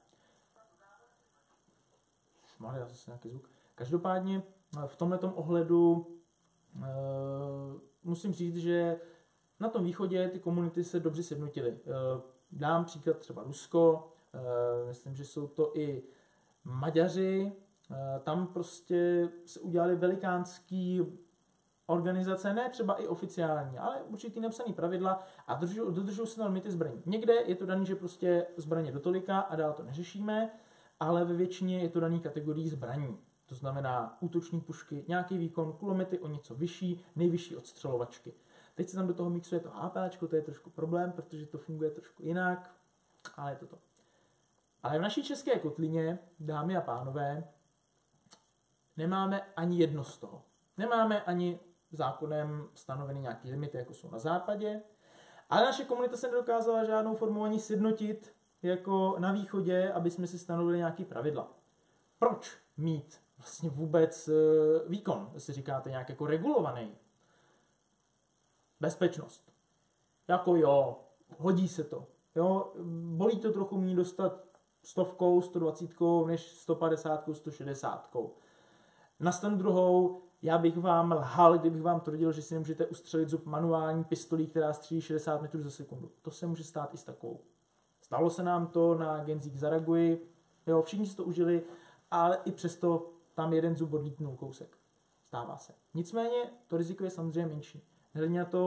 Máte zase nějaký zvuk. Každopádně v tomhletom ohledu e, musím říct, že na tom východě ty komunity se dobře sjednotily. E, dám příklad třeba Rusko, e, myslím, že jsou to i Maďaři, e, tam prostě se udělali velikánský organizace, ne třeba i oficiální, ale určitý napsaný pravidla a dodržují se na limity zbraní. Někde je to daný, že prostě zbraně do tolika a dál to neřešíme, ale ve většině je to daný kategorii zbraní. To znamená útoční pušky, nějaký výkon, kulomety o něco vyšší, nejvyšší odstřelovačky. Teď se tam do toho mixuje to HPáčko, to je trošku problém, protože to funguje trošku jinak, ale je to to. Ale v naší české kotlině, dámy a pánové, nemáme ani jedno z toho. Nemáme ani zákonem stanovený nějaký limity, jako jsou na západě, ale naše komunita se nedokázala žádnou formou ani sjednotit jako na východě, aby jsme si stanovili nějaký pravidla. Proč mít vlastně vůbec výkon, jestli říkáte nějak jako regulovaný? Bezpečnost. Jako jo, hodí se to. Jo, bolí to trochu méně dostat stovkou, sto dvacítkou, než sto padesátkou, sto šedesátkou. Na stranu druhou, já bych vám lhal, kdybych vám tvrdil, že si nemůžete ustřelit zub manuální pistolí, která střílí šedesát metrů za sekundu. To se může stát i s takovou. Stalo se nám to na Genzík Zaragoji, jo, všichni si to užili, ale i přesto tam jeden zub odlítnul kousek. Stává se. Nicméně to riziko je samozřejmě menší. Hledně na to,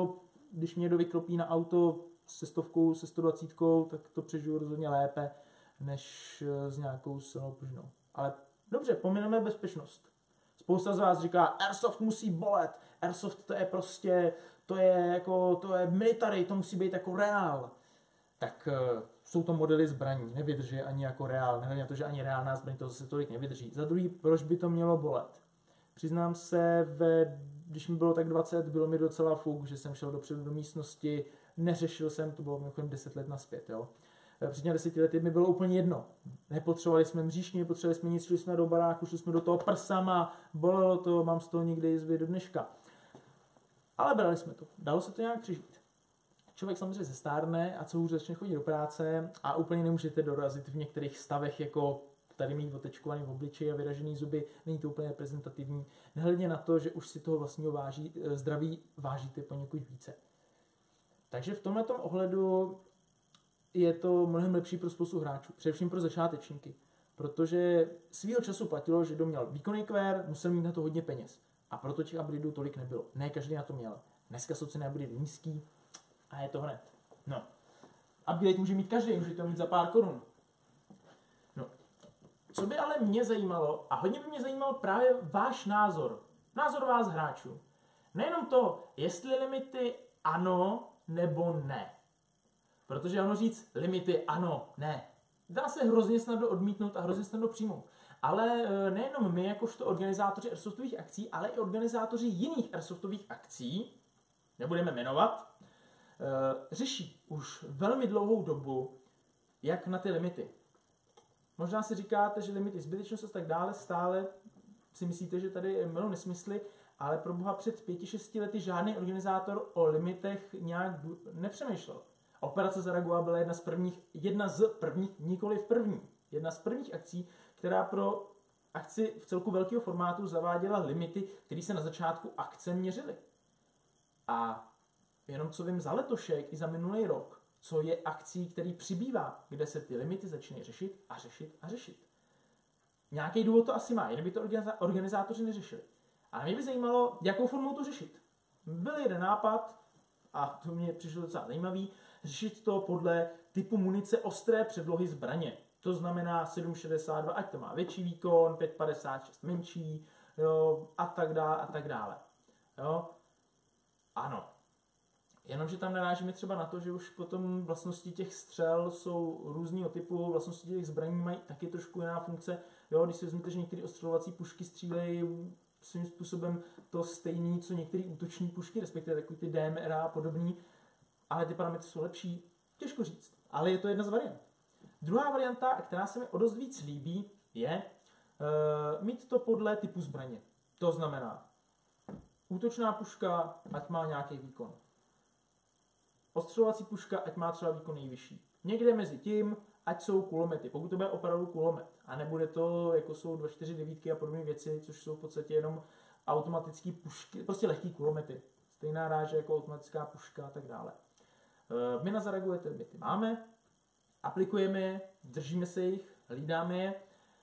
když mě někdo vyklopí na auto se stovkou, se sto dvacítkou, tak to přežiju rozhodně lépe, než s nějakou silnou pružinou. Ale dobře, pomineme bezpečnost. Spousta z vás říká, airsoft musí bolet, airsoft to je prostě, to je jako, to je military, to musí být jako reál. Tak uh, jsou to modely zbraní, nevydrží ani jako reál, nehledě na to, že ani reálná zbraň to zase tolik nevydrží. Za druhý, proč by to mělo bolet? Přiznám se, ve, když mi bylo tak dvacet, bylo mi docela fuk, že jsem šel dopředu do místnosti, neřešil jsem, to bylo mimochodem deset let naspět, jo. Před těmi deseti lety mi bylo úplně jedno. Nepotřebovali jsme mřížky, nepotřebovali jsme nic, šli jsme do baráku, šli jsme do toho prsama, bolelo to, mám z toho někde jizvy do dneška. Ale brali jsme to, dalo se to nějak přežít. Člověk samozřejmě zestárne a co hůř začne chodit do práce a úplně nemůžete dorazit v některých stavech, jako tady mít otečkovaný v obličeji a vyražený zuby, není to úplně reprezentativní. Nehledně na to, že už si toho vlastního váží, zdraví vážíte poněkud více. Takže v tomhletom ohledu je to mnohem lepší pro spoustu hráčů, především pro začátečníky, protože svýho času platilo, že kdo měl výkonný kvér, musel mít na to hodně peněz a proto těch upgradeů tolik nebylo. Ne každý na to měl. Dneska jsou ceny upgradeů nízký a je to hned. No. Upgrade může mít každý, může to mít za pár korun. No. Co by ale mě zajímalo, a hodně by mě zajímal právě váš názor, názor vás hráčů. Nejenom to, jestli limity ano nebo ne. Protože ono říct limity ano, ne. Dá se hrozně snadno odmítnout a hrozně snadno přijmout. Ale nejenom my, jakožto organizátoři airsoftových akcí, ale i organizátoři jiných airsoftových akcí, nebudeme jmenovat, řeší už velmi dlouhou dobu, jak na ty limity. Možná si říkáte, že limity, zbytečnost a tak dále, stále si myslíte, že tady melou nesmysly, ale pro boha před pěti, šesti lety žádný organizátor o limitech nějak nepřemýšlel. Operace Zaragoza byla jedna z prvních, jedna z prvních, nikoli v první, jedna z prvních akcí, která pro akci v celku velkého formátu zaváděla limity, které se na začátku akce měřily. A jenom co vím za letošek i za minulý rok, co je akcí, který přibývá, kde se ty limity začínají řešit a řešit a řešit. Nějaký důvod to asi má, jen by to organizátoři neřešili. Ale mě by zajímalo, jakou formou to řešit. Byl jeden nápad, a to mě přišlo docela zajímavý, řešit to podle typu munice ostré předlohy zbraně. To znamená sedm šedesát dva, ať to má větší výkon, pět padesát šest menší, jo, a tak dále, a tak dále. Jo. Ano. Jenomže tam narážíme třeba na to, že už potom vlastnosti těch střel jsou různýho typu, vlastnosti těch zbraní mají taky trošku jiná funkce. Jo, když si vezmete, že některé ostřelovací pušky střílejí svým způsobem to stejný, co některé útoční pušky, respektive takový ty D M R a podobný, ale ty parametry jsou lepší, těžko říct. Ale je to jedna z variant. Druhá varianta, která se mi o dost víc líbí, je uh, mít to podle typu zbraně. To znamená, útočná puška, ať má nějaký výkon. Ostřelovací puška, ať má třeba výkon nejvyšší. Někde mezi tím, ať jsou kulomety, pokud to bude opravdu kulomet. A nebude to, jako jsou dva čtyři devítky a podobné věci, což jsou v podstatě jenom automatické pušky, prostě lehký kulomety. Stejná ráže jako automatická puška a tak dále. My na Zaragoze ty limity máme, aplikujeme je, držíme se jich, hlídáme je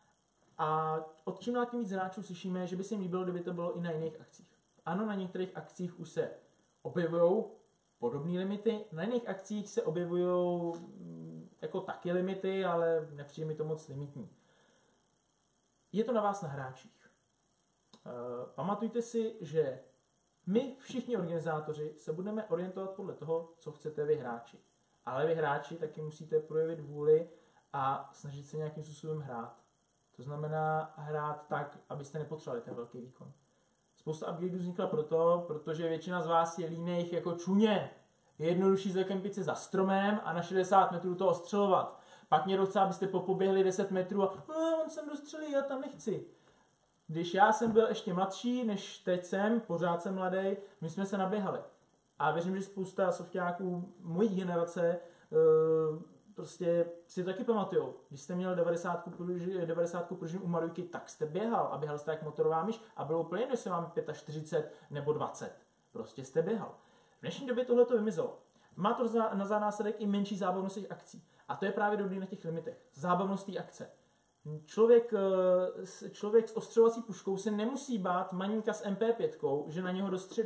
a od čím dál tím víc hráčů slyšíme, že by se jim líbilo, kdyby to bylo i na jiných akcích. Ano, na některých akcích už se objevují podobné limity, na jiných akcích se objevují jako taky limity, ale nepřijde mi to moc limitní. Je to na vás, na hráčích. Pamatujte si, že my všichni organizátoři se budeme orientovat podle toho, co chcete vy hráči. Ale vy hráči taky musíte projevit vůli a snažit se nějakým způsobem hrát. To znamená hrát tak, abyste nepotřebovali ten velký výkon. Spousta upgradeů vznikla proto, protože většina z vás je líných jako čuně. Je jednodušší zakempit se za stromem a na šedesát metrů to ostřelovat. Pak mě docela, abyste popoběhli deset metrů a no, on jsem dostřelí, já tam nechci. Když já jsem byl ještě mladší, než teď jsem, pořád jsem mladý, my jsme se naběhali. A věřím, že spousta sofťáků mojí generace uh, prostě si to taky pamatujou. Když jste měl devadesát pružin u Marujky, tak jste běhal a běhal jste jak motorová myš a bylo úplně jedno, jestli vám čtyřicet pět nebo dvacet. Prostě jste běhal. V dnešní době tohle to vymizelo. Má to za, na za následek i menší zábavnost těch akcí. A to je právě dobrý na těch limitech. Zábavnost té akce. Člověk, člověk s ostřelovací puškou se nemusí bát maninka s M P pět, že na něho dostřelí.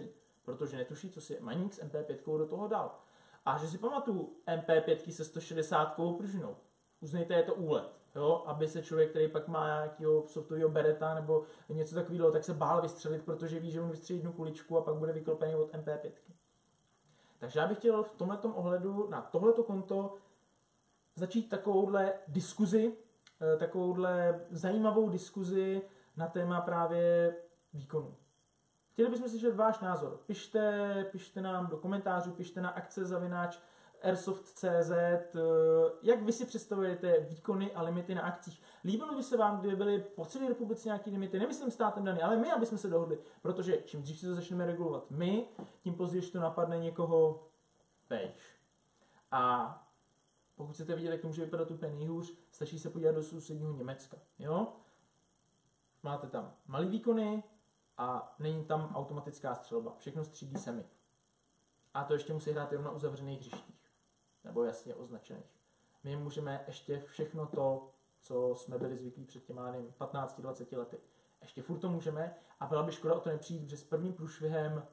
protože netuší, co si Maník s M P pět do toho dal. A že si pamatuju M P pět se sto šedesát pružinou. Uznejte, je to úlet. Jo? Aby se člověk, který pak má nějakého softového bereta nebo něco takového, tak se bál vystřelit, protože ví, že on vystřelí jednu kuličku a pak bude vyklopený od M P pět. Takže já bych chtěl v tomhletom ohledu na tohleto konto začít takovouhle diskuzi, takovouhle zajímavou diskuzi na téma právě výkonu. Chtěli bychom slyšet váš názor. Pište, pište nám do komentářů, pište na akce zavináč airsoft tečka cé zet, jak vy si představujete výkony a limity na akcích. Líbilo by se vám, kdyby byly po celé republice nějaké limity, nemyslím státem daný, ale my, aby jsme se dohodli, protože čím dřív si to začneme regulovat my, tím později to napadne někoho vejš. A pokud chcete vidět, jak to může vypadat úplně nejhůř, stačí se podívat do sousedního Německa. Jo? Máte tam malý výkony a není tam automatická střelba. Všechno střídí semi. A to ještě musí hrát jenom na uzavřených hřištích. Nebo jasně označených. My můžeme ještě všechno to, co jsme byli zvyklí před těma patnáct dvacet lety. Ještě furt to můžeme a byla by škoda o to nepřijít, že s prvním průšvihem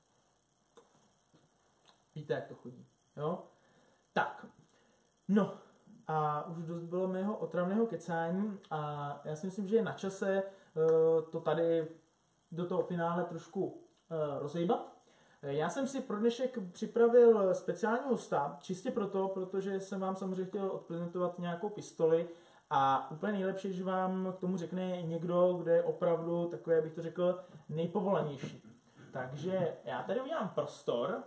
víte, jak to chodí. Jo? Tak. No. A už dost bylo mého otravného kecání a já si myslím, že je na čase uh, to tady do toho finále trošku uh, rozejbat. Já jsem si pro dnešek připravil speciální hosta, čistě proto, protože jsem vám samozřejmě chtěl odprezentovat nějakou pistoli a úplně nejlepší, že vám k tomu řekne někdo, kdo je opravdu takový, abych to řekl, nejpovolanější. Takže já tady udělám prostor.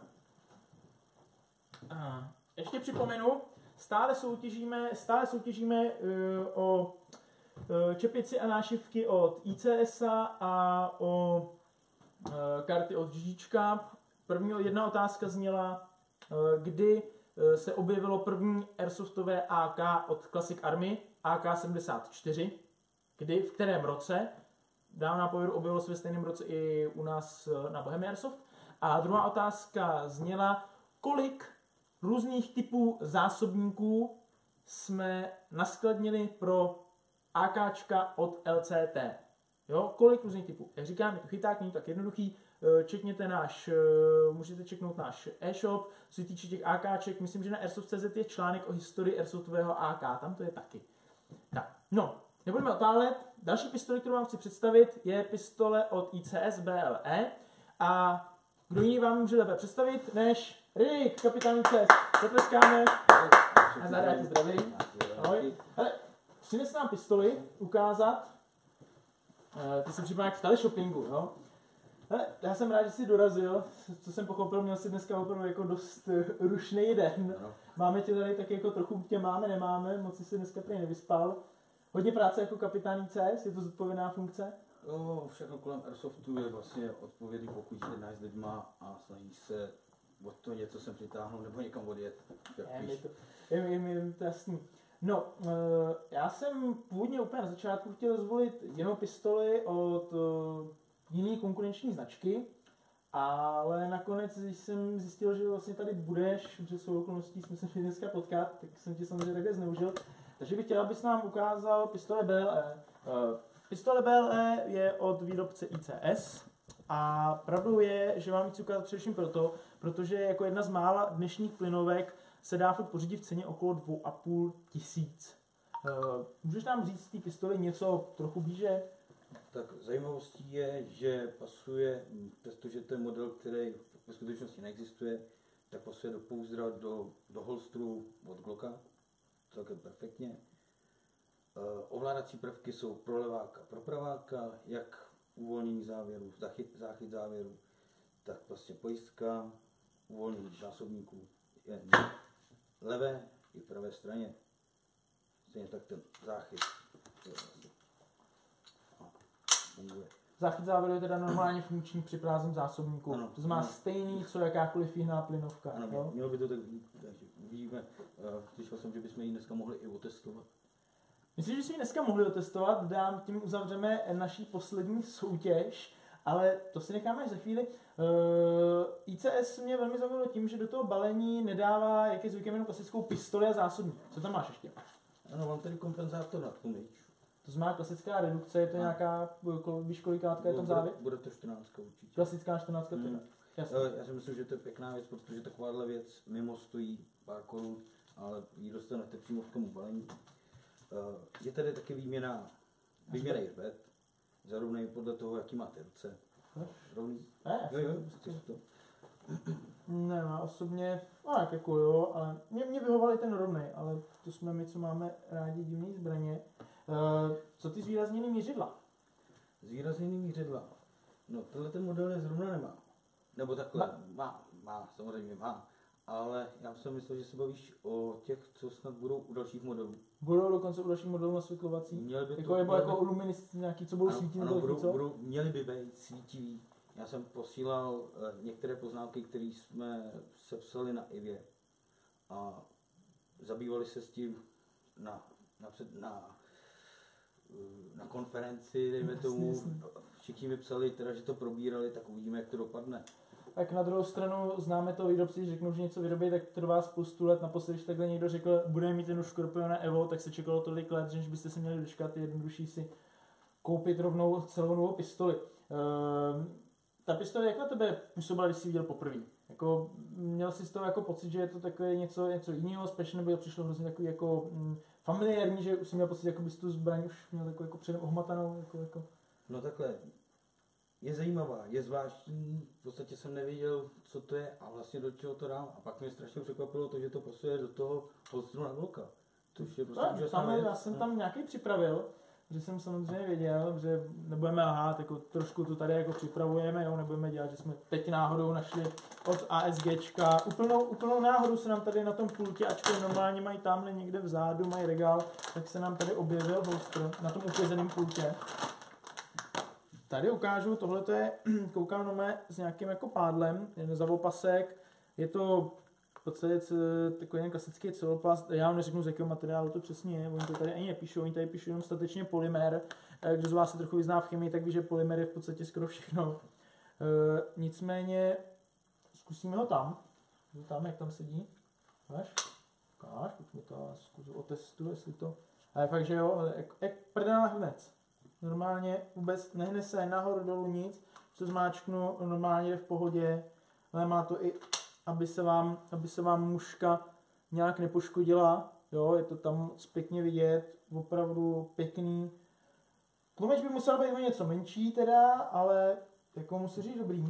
A ještě připomenu, stále soutěžíme, stále soutěžíme uh, o uh, čepici a nášivky od I C S a a o uh, karty od Žižíčka. První jedna otázka zněla, uh, kdy uh, se objevilo první airsoftové A K od Classic Army, A K sedmdesát čtyři. Kdy, v kterém roce? Dám na pověru, objevilo se ve stejném roce i u nás na Bohemia Airsoft. A druhá otázka zněla, kolik různých typů zásobníků jsme naskladnili pro AKčka od L C T. Jo, kolik různých typů. Jak říkám, je to chyták, není tak jednoduchý. Čekněte náš, můžete čeknout náš e-shop. Co se týče těch AKček, myslím, že na airsoft tečka cé zet je článek o historii airsoftového A K, tam to je taky. Tak, no, nebudeme otálet. Další pistole, kterou vám chci představit, je pistole od I C S B L E. A kdo jiný vám může lépe představit, než Rick, kapitán I C S. Zatleskáme. A zároveň tě zdravím. Ahoj. Hele, přines nám pistoli ukázat. Ty se připadá jak v teleshoppingu, jo? Hele, já jsem rád, že jsi dorazil. Co jsem pochopil, měl jsi dneska opravdu jako dost rušný den. Máme tě tady tak jako trochu tě máme, nemáme, moc jsi se dneska prý nevyspal. Hodně práce jako kapitán I C S, je to zodpovědná funkce? No, všechno kolem Airsoftu je vlastně odpovědný, pokud se jedná s lidma a snaží se od to něco sem přitáhnout nebo někam odjet. Je mi to, je, je, je to jasný. No, uh, já jsem původně úplně na začátku chtěl zvolit jenom pistoli od uh, jiné konkurenční značky, ale nakonec, když jsem zjistil, že vlastně tady budeš, že svou okolností jsme se měli dneska potkat, tak jsem tě samozřejmě takhle zneužil. Takže bych chtěl, abys nám ukázal pistole B L E. Uh, pistole B L E je od výrobce I C S a pravdou je, že vám chci ukázat především proto, protože jako jedna z mála dnešních plynovek se dá furt pořídit v ceně okolo dvou a půl tisíc. Uh, můžeš nám říct z té pistole něco trochu blíže? Tak zajímavostí je, že pasuje, přestože to je model, který ve skutečnosti neexistuje, tak pasuje do pouzdra, do, do holstru od Glocka, celkem perfektně. Uh, ovládací prvky jsou pro leváka, pro praváka, jak uvolnění závěru, záchyt, záchyt závěru, tak prostě pojistka, uvolnění zásobníků je na levé i pravé straně. Stejně tak ten záchyt funguje. Záchyt závěru je teda normálně funkční při prázdném zásobníku. Ano, to znamená ano. stejný, co jakákoliv jiná plynovka. Ano, jo? mělo by to tak být, takže uvidíme. Slyšel jsem, že bychom ji dneska mohli i otestovat. Myslím, že si ji dneska mohli otestovat, dám, tím uzavřeme naší poslední soutěž, ale to si necháme až za chvíli. Uh, I C S mě velmi zaujalo tím, že do toho balení nedává, jak je zvykem, jenom klasickou pistoli a zásobník. Co tam máš ještě? Ano, mám tady kompenzátor na tlumič. To znamená klasická redukce, je to a. nějaká, víš kolikátka je tam závěr? Bude to čtrnáct určitě. Klasická čtrnáct. Hmm. Jasně. Já si myslím, že to je pěkná věc, protože takováhle věc mimo stojí pár korun, ale ji dostanete přímo v tomu balení. Je tady taky výměna, výměna hřbet, zarovnej podle toho, jaký máte ruce. Rovný? Ne, jo, jo, to. Ne, já osobně, no jak jako jo, ale mě, mě vyhovaly ten rovnej, ale to jsme my, co máme rádi divný zbraně. Uh, co ty zvýrazněný mířidla? Zvýrazněný mířidla? No, tenhle ten model je zrovna nemá. Nebo takhle, má, má, má samozřejmě má. Ale já jsem myslel, že se bavíš o těch, co snad budou u dalších modelů. Budou dokonce u dalších modelů nasvětlovací? Měli by to, jako, nebo jako u luminisci nějaký, co budou ano, svítit? Ano, budou, co? budou, měli by být svítivý. Já jsem posílal eh, některé poznámky, které jsme sepsali na Ivě. A zabývali se s tím na, na, na, na konferenci, dejme tomu. Všichni mi psali, teda, že to probírali, tak uvidíme, jak to dopadne. Tak na druhou stranu známe to výrobci, že řeknou, že něco vyrobí, tak to trvá spoustu let. Naposledy, když takhle někdo řekl, budeme mít ten už Scorpiona Evo, tak se čekalo tolik let, že byste se měli dočkat, je jednodušší si koupit rovnou celou novou pistoli. Ehm, ta pistole, jak na tebe působila, když jsi viděl poprvé? Jako, měl jsi z toho jako pocit, že je to takové něco, něco jiného, spíš, nebo přišlo hrozně takový jako mm, familiární, že už jsi měl pocit, jako bys tu zbraň už měl takovou jako předem ohmatanou? Jako, jako. No takhle, je zajímavá, je zvláštní, v podstatě jsem nevěděl, co to je a vlastně do čeho to dám. A pak mě strašně překvapilo to, že to pasuje do toho holstru na Glocka. Což je prostě no, tam, já jsem tam nějaký připravil, že jsem samozřejmě věděl, že nebudeme lhát, jako trošku to tady jako připravujeme, jo, nebudeme dělat, že jsme teď náhodou našli od ASGčka, úplnou, úplnou náhodou se nám tady na tom pultě, ačkoliv normálně mají tamhle někde vzadu, mají regál, tak se nám tady objevil holstr na tom upězeném pultě. Tady ukážu, tohle je, koukám na mé s nějakým jako pádlem, jen za opasek, je to v podstatě takový klasický celoplast, já vám neřeknu, z jakého materiálu to přesně je, oni to tady ani nepíšou, oni tady píšou jenom statečně polymer, kdo z vás se trochu vyzná v chemii, tak ví, že polymer je v podstatě skoro všechno. E, nicméně zkusíme ho tam, tam, jak tam sedí, víš? Ukáž, už mi to zkusu otestu, jestli to, ale fakt, že jo, jak, jak prdel hned. Normálně vůbec nehne se nahoru dolů nic, co zmáčknu, normálně je v pohodě, ale má to i, aby se vám, aby se vám muška nějak nepoškodila, jo, je to tam moc pěkně vidět, opravdu pěkný. Tlumeč by musel být o něco menší teda, ale jako musím říct dobrý.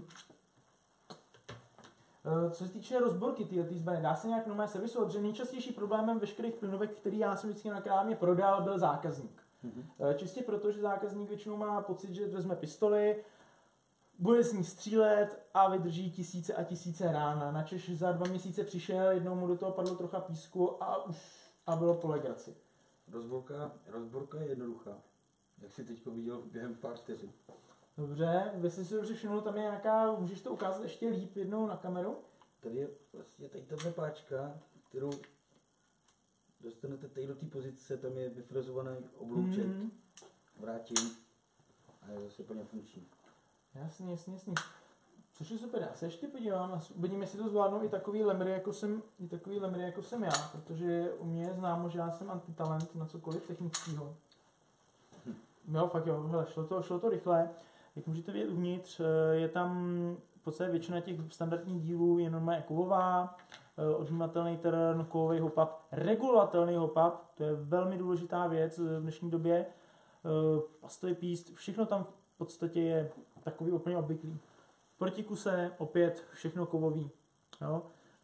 Co se týče rozborky této zbraně, dá se nějak normálně servisovat, protože nejčastější problémem veškerých plynovek, který já jsem vždycky na krámě prodal, byl zákazník. Mm-hmm. Čistě proto, že zákazník většinou má pocit, že vezme pistoli, bude s ní střílet a vydrží tisíce a tisíce rán. Načež za dva měsíce přišel, jednou mu do toho padlo trocha písku a už a bylo po legraci. Rozborka, rozborka je jednoduchá, jak jsi teď viděl během pár vteřin. Dobře, jestli si dobře všiml, tam je nějaká, můžeš to ukázat ještě líp jednou na kameru? Tady je vlastně tady tato páčka, kterou dostanete tady do té pozice, tam je vyfrezovaný oblouček, mm-hmm. vrátím a je zase plně funkční. Jasně, jasně, jasně. Což je super, já se ještě podívám, uvidím, jestli to zvládnou i takový lemry, jako jsem, i takový lemry, jako jsem já, protože u mě je známo, že já jsem antitalent na cokoliv technického. Hm. Jo, fakt jo, hele, šlo to, šlo to rychle. Jak můžete vidět uvnitř, je tam v podstatě většina těch standardních dílů je normálně kovová, odžímatelný terén, kovový hopap, regulovatelný hopap, to je velmi důležitá věc v dnešní době, plastový píst, všechno tam v podstatě je takový úplně obvyklý. Proti kuse opět všechno kovový. Jo.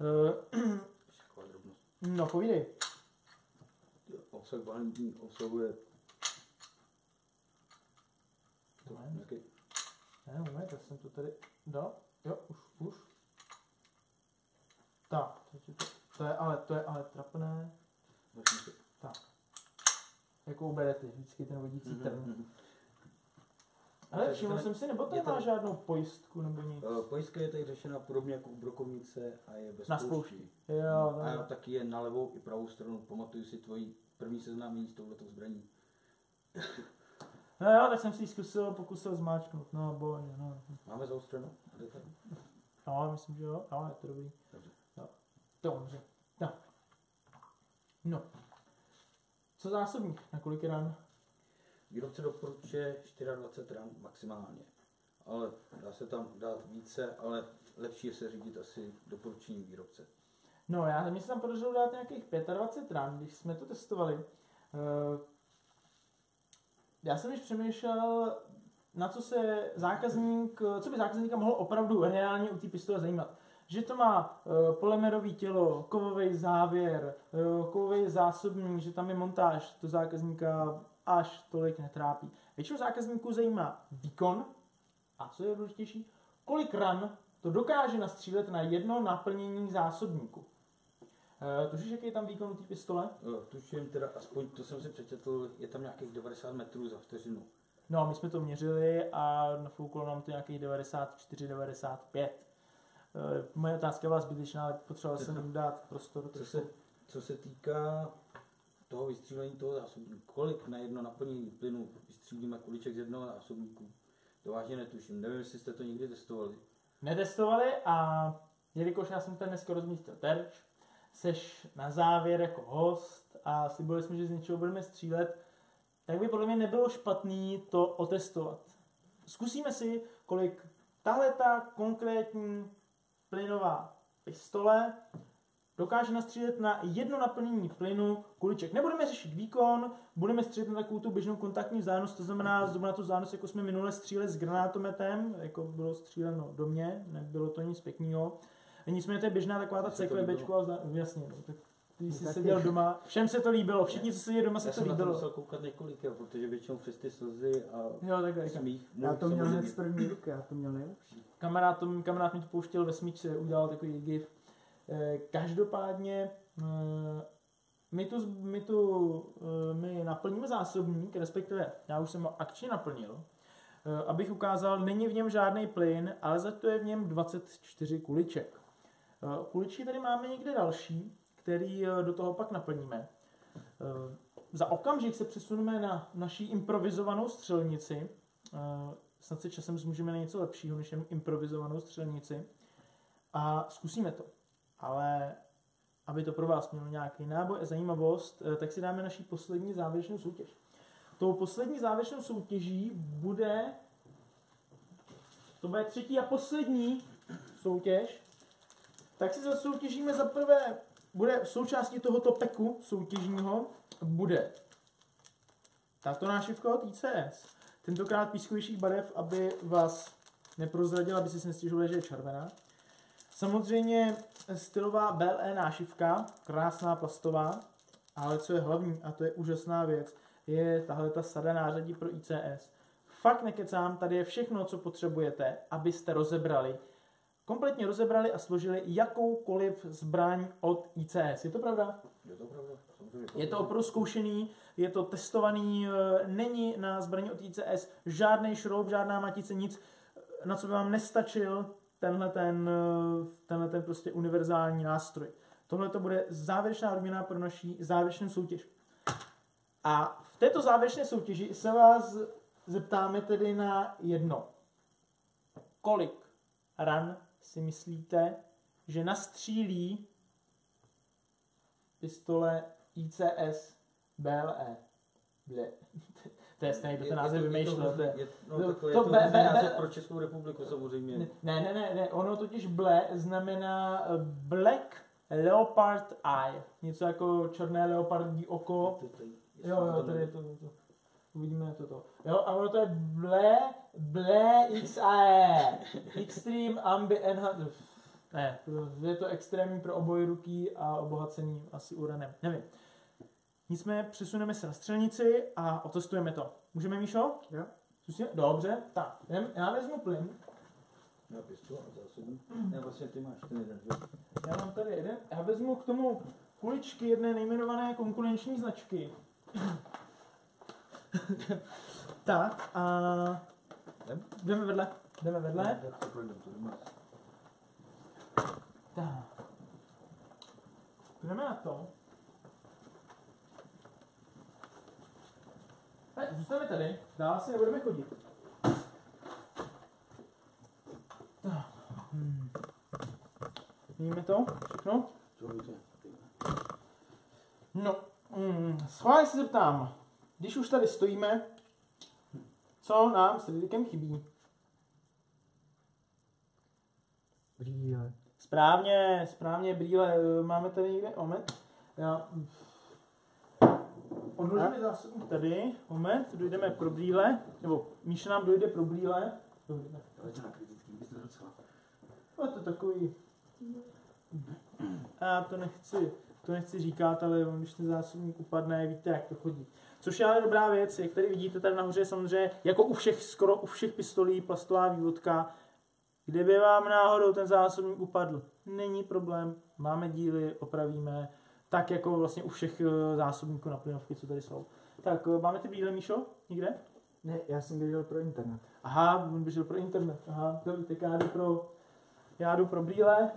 No, povídej. Obsah balení obsahuje Ne, ne, moment, já jsem to tady dal. Jo, už, už. Tak, to, to, to je ale, to je ale trapné. Tak. Jako u berety, vždycky ten vodící mm-hmm. trn. Ale všiml jsem si, nebo to má žádnou pojistku nebo nic? Uh, pojistka je tady řešena podobně jako u brokovnice a je bez na spoušti. Jo, a jo, taky je na levou i pravou stranu. Pamatuju si tvoji první seznámení s touhletou zbraní. No jo, tak jsem si ji zkusil, pokusil zmáčknout, no bože, no. Máme zaostřeno? No, myslím, že jo, no, je to dobrý. Dobře. No. Dobře, no. No. Co zásobník, na kolik ran? Výrobce doporučuje dvacet čtyři ran maximálně, ale dá se tam dát více, ale lepší je se řídit asi doporučením výrobce. No, já mi se tam podařilo dát nějakých dvacet pět ran, když jsme to testovali. Já jsem již přemýšlel, na co se zákazník, co by zákazníka mohlo opravdu reálně u té pistole zajímat. Že to má uh, polymerový tělo, kovový závěr, uh, kovový zásobník, že tam je montáž, to zákazníka až tolik netrápí. Většinou zákazníků zajímá výkon a co je důležitější, kolik ran to dokáže nastřílet na jedno naplnění zásobníku. Uh, tušíš, jaký je tam výkon u té pistole? No, tuším teda, aspoň to jsem si přečetl, je tam nějakých devadesát metrů za vteřinu. No, my jsme to měřili a nafouklo nám to nějakých devadesát čtyři devadesát pět. Uh, moje otázka byla zbytečná, ale potřeboval jsem dát prostor. Co se, co se týká toho vystřílení toho zásobníku, kolik na jedno naplnění plynu vystřílíme kuliček z jednoho zásobníku, to vážně netuším. Nevím, jestli jste to někdy testovali. Netestovali a jelikož já jsem tady dneska rozmístil terč, seš na závěr jako host a slibovali jsme, že z něčeho budeme střílet, tak by podle mě nebylo špatný to otestovat. Zkusíme si, kolik tahle ta konkrétní plynová pistole dokáže nastřílet na jedno naplnění plynu kuliček. Nebudeme řešit výkon, budeme střílet na takovou tu běžnou kontaktní vzdálenost, to znamená zhruba na tu vzdálenost, jako jsme minule stříleli s granátometem, jako bylo stříleno do mě, nebylo to nic pěkného. Nicméně to je běžná taková ta ceklebečková vzdálenost, jasně, no, tak když jsi seděl doma, všem se to líbilo, všichni, co seděli doma, se já to líbilo. Já jsem musel koukat několik, jo, protože většinou přes ty slzy a jo, takhle, smích. Já to měl hned z první ruky, já to měl nejlepší. Kamarád, to, kamarád mi to pouštěl ve smíčce, udělal takový gif. Každopádně my tu, my tu my naplníme zásobník, respektive já už jsem ho akčně naplnil, abych ukázal, není v něm žádný plyn, ale za to je v něm dvacet čtyři kuliček. Kuličky tady máme někde další, který do toho pak naplníme. Za okamžik se přesuneme na naší improvizovanou střelnici. Snad se časem zmůžeme na něco lepšího než jen improvizovanou střelnici. A zkusíme to. Ale aby to pro vás mělo nějaký náboj a zajímavost, tak si dáme naší poslední závěrečnou soutěž. Tou poslední závěrečnou soutěží bude, to bude třetí a poslední soutěž, tak si zasoutěžíme za prvé, bude součástí tohoto peku soutěžního, bude tato nášivka od I C S. Tentokrát pískovějších barev, aby vás neprozradila, aby si nestěžovali, že je červená. Samozřejmě stylová B L E nášivka, krásná plastová, ale co je hlavní, a to je úžasná věc, je tahle ta sada nářadí pro I C S. Fakt nekecám, tady je všechno, co potřebujete, abyste rozebrali, kompletně rozebrali a složili jakoukoliv zbraň od I C S. Je to pravda? Je to pravda. Je to opravdu zkoušený, je to testovaný, není na zbraně od I C S žádný šroub, žádná matice, nic, na co by vám nestačil tenhle ten, tenhle ten prostě univerzální nástroj. Tohle to bude závěrečná odměna pro naší závěrečnou soutěž. A v této závěrečné soutěži se vás zeptáme tedy na jedno. Kolik ran si myslíte, že nastřílí pistole I C S B L E? Ble. To je stejný, kdo ten název vymýšlel. To je, je, no, to, to, je to to B, B, název pro Českou republiku samozřejmě. Ne, ne, ne, ne, ono totiž ble znamená Black Leopard Eye. Něco jako černé leopardí oko. Jo, jo, tady je to, to. Uvidíme toto. Jo, a ono to je ble, ble X A E. Extreme Ambi Enhanced. Ne, je to extrémní pro oboj ruky a obohacený asi uranem. Nevím. Nicméně přesuneme se na střelnici a otestujeme to. Můžeme, Míšo? Jo. Zkusíme? Dobře, tak. Já vezmu plyn. Já pistol a zásobník. Ne, vlastně ty máš ten jeden, že? Já mám tady jeden. Já vezmu k tomu kuličky jedné nejmenované konkurenční značky. Tak a jdeme vedle. Jdeme vedle. Tak. Jdeme na to. Tak, zůstaneme tady. Dál si nebudeme chodit. Tak. Hmm. Vidíme to? Všechno? No, mm, schválně se zeptám, když už tady stojíme, co nám s Ridikem chybí? Brýle. Správně, správně, brýle. Máme tady někde, moment. Já... Odložíme zásobník tady, moment, dojdeme pro brýle, nebo Míša nám dojde pro brýle. Dojdeme. No to takový... Já to nechci, to nechci říkat, ale když ten zásobník upadne, víte, jak to chodí. Což je ale dobrá věc, jak tady vidíte, tady nahoře samozřejmě, jako u všech, skoro u všech pistolí, plastová vývodka. Kdyby vám náhodou ten zásobník upadl, není problém, máme díly, opravíme, tak jako vlastně u všech zásobníků na plynovky, co tady jsou. Tak, máme ty brýle, Míšo, někde? Ne, já jsem běžel pro internet. Aha, on běžel pro internet, aha, to tak já jdu pro, já jdu pro brýle.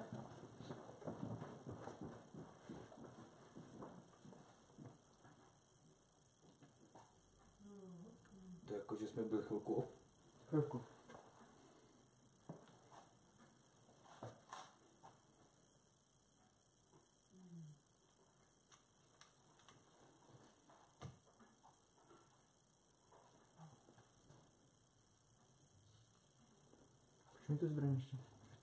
To je jako, že jsme byli chvilku. Chvilku. Už mi to zbraň ještě.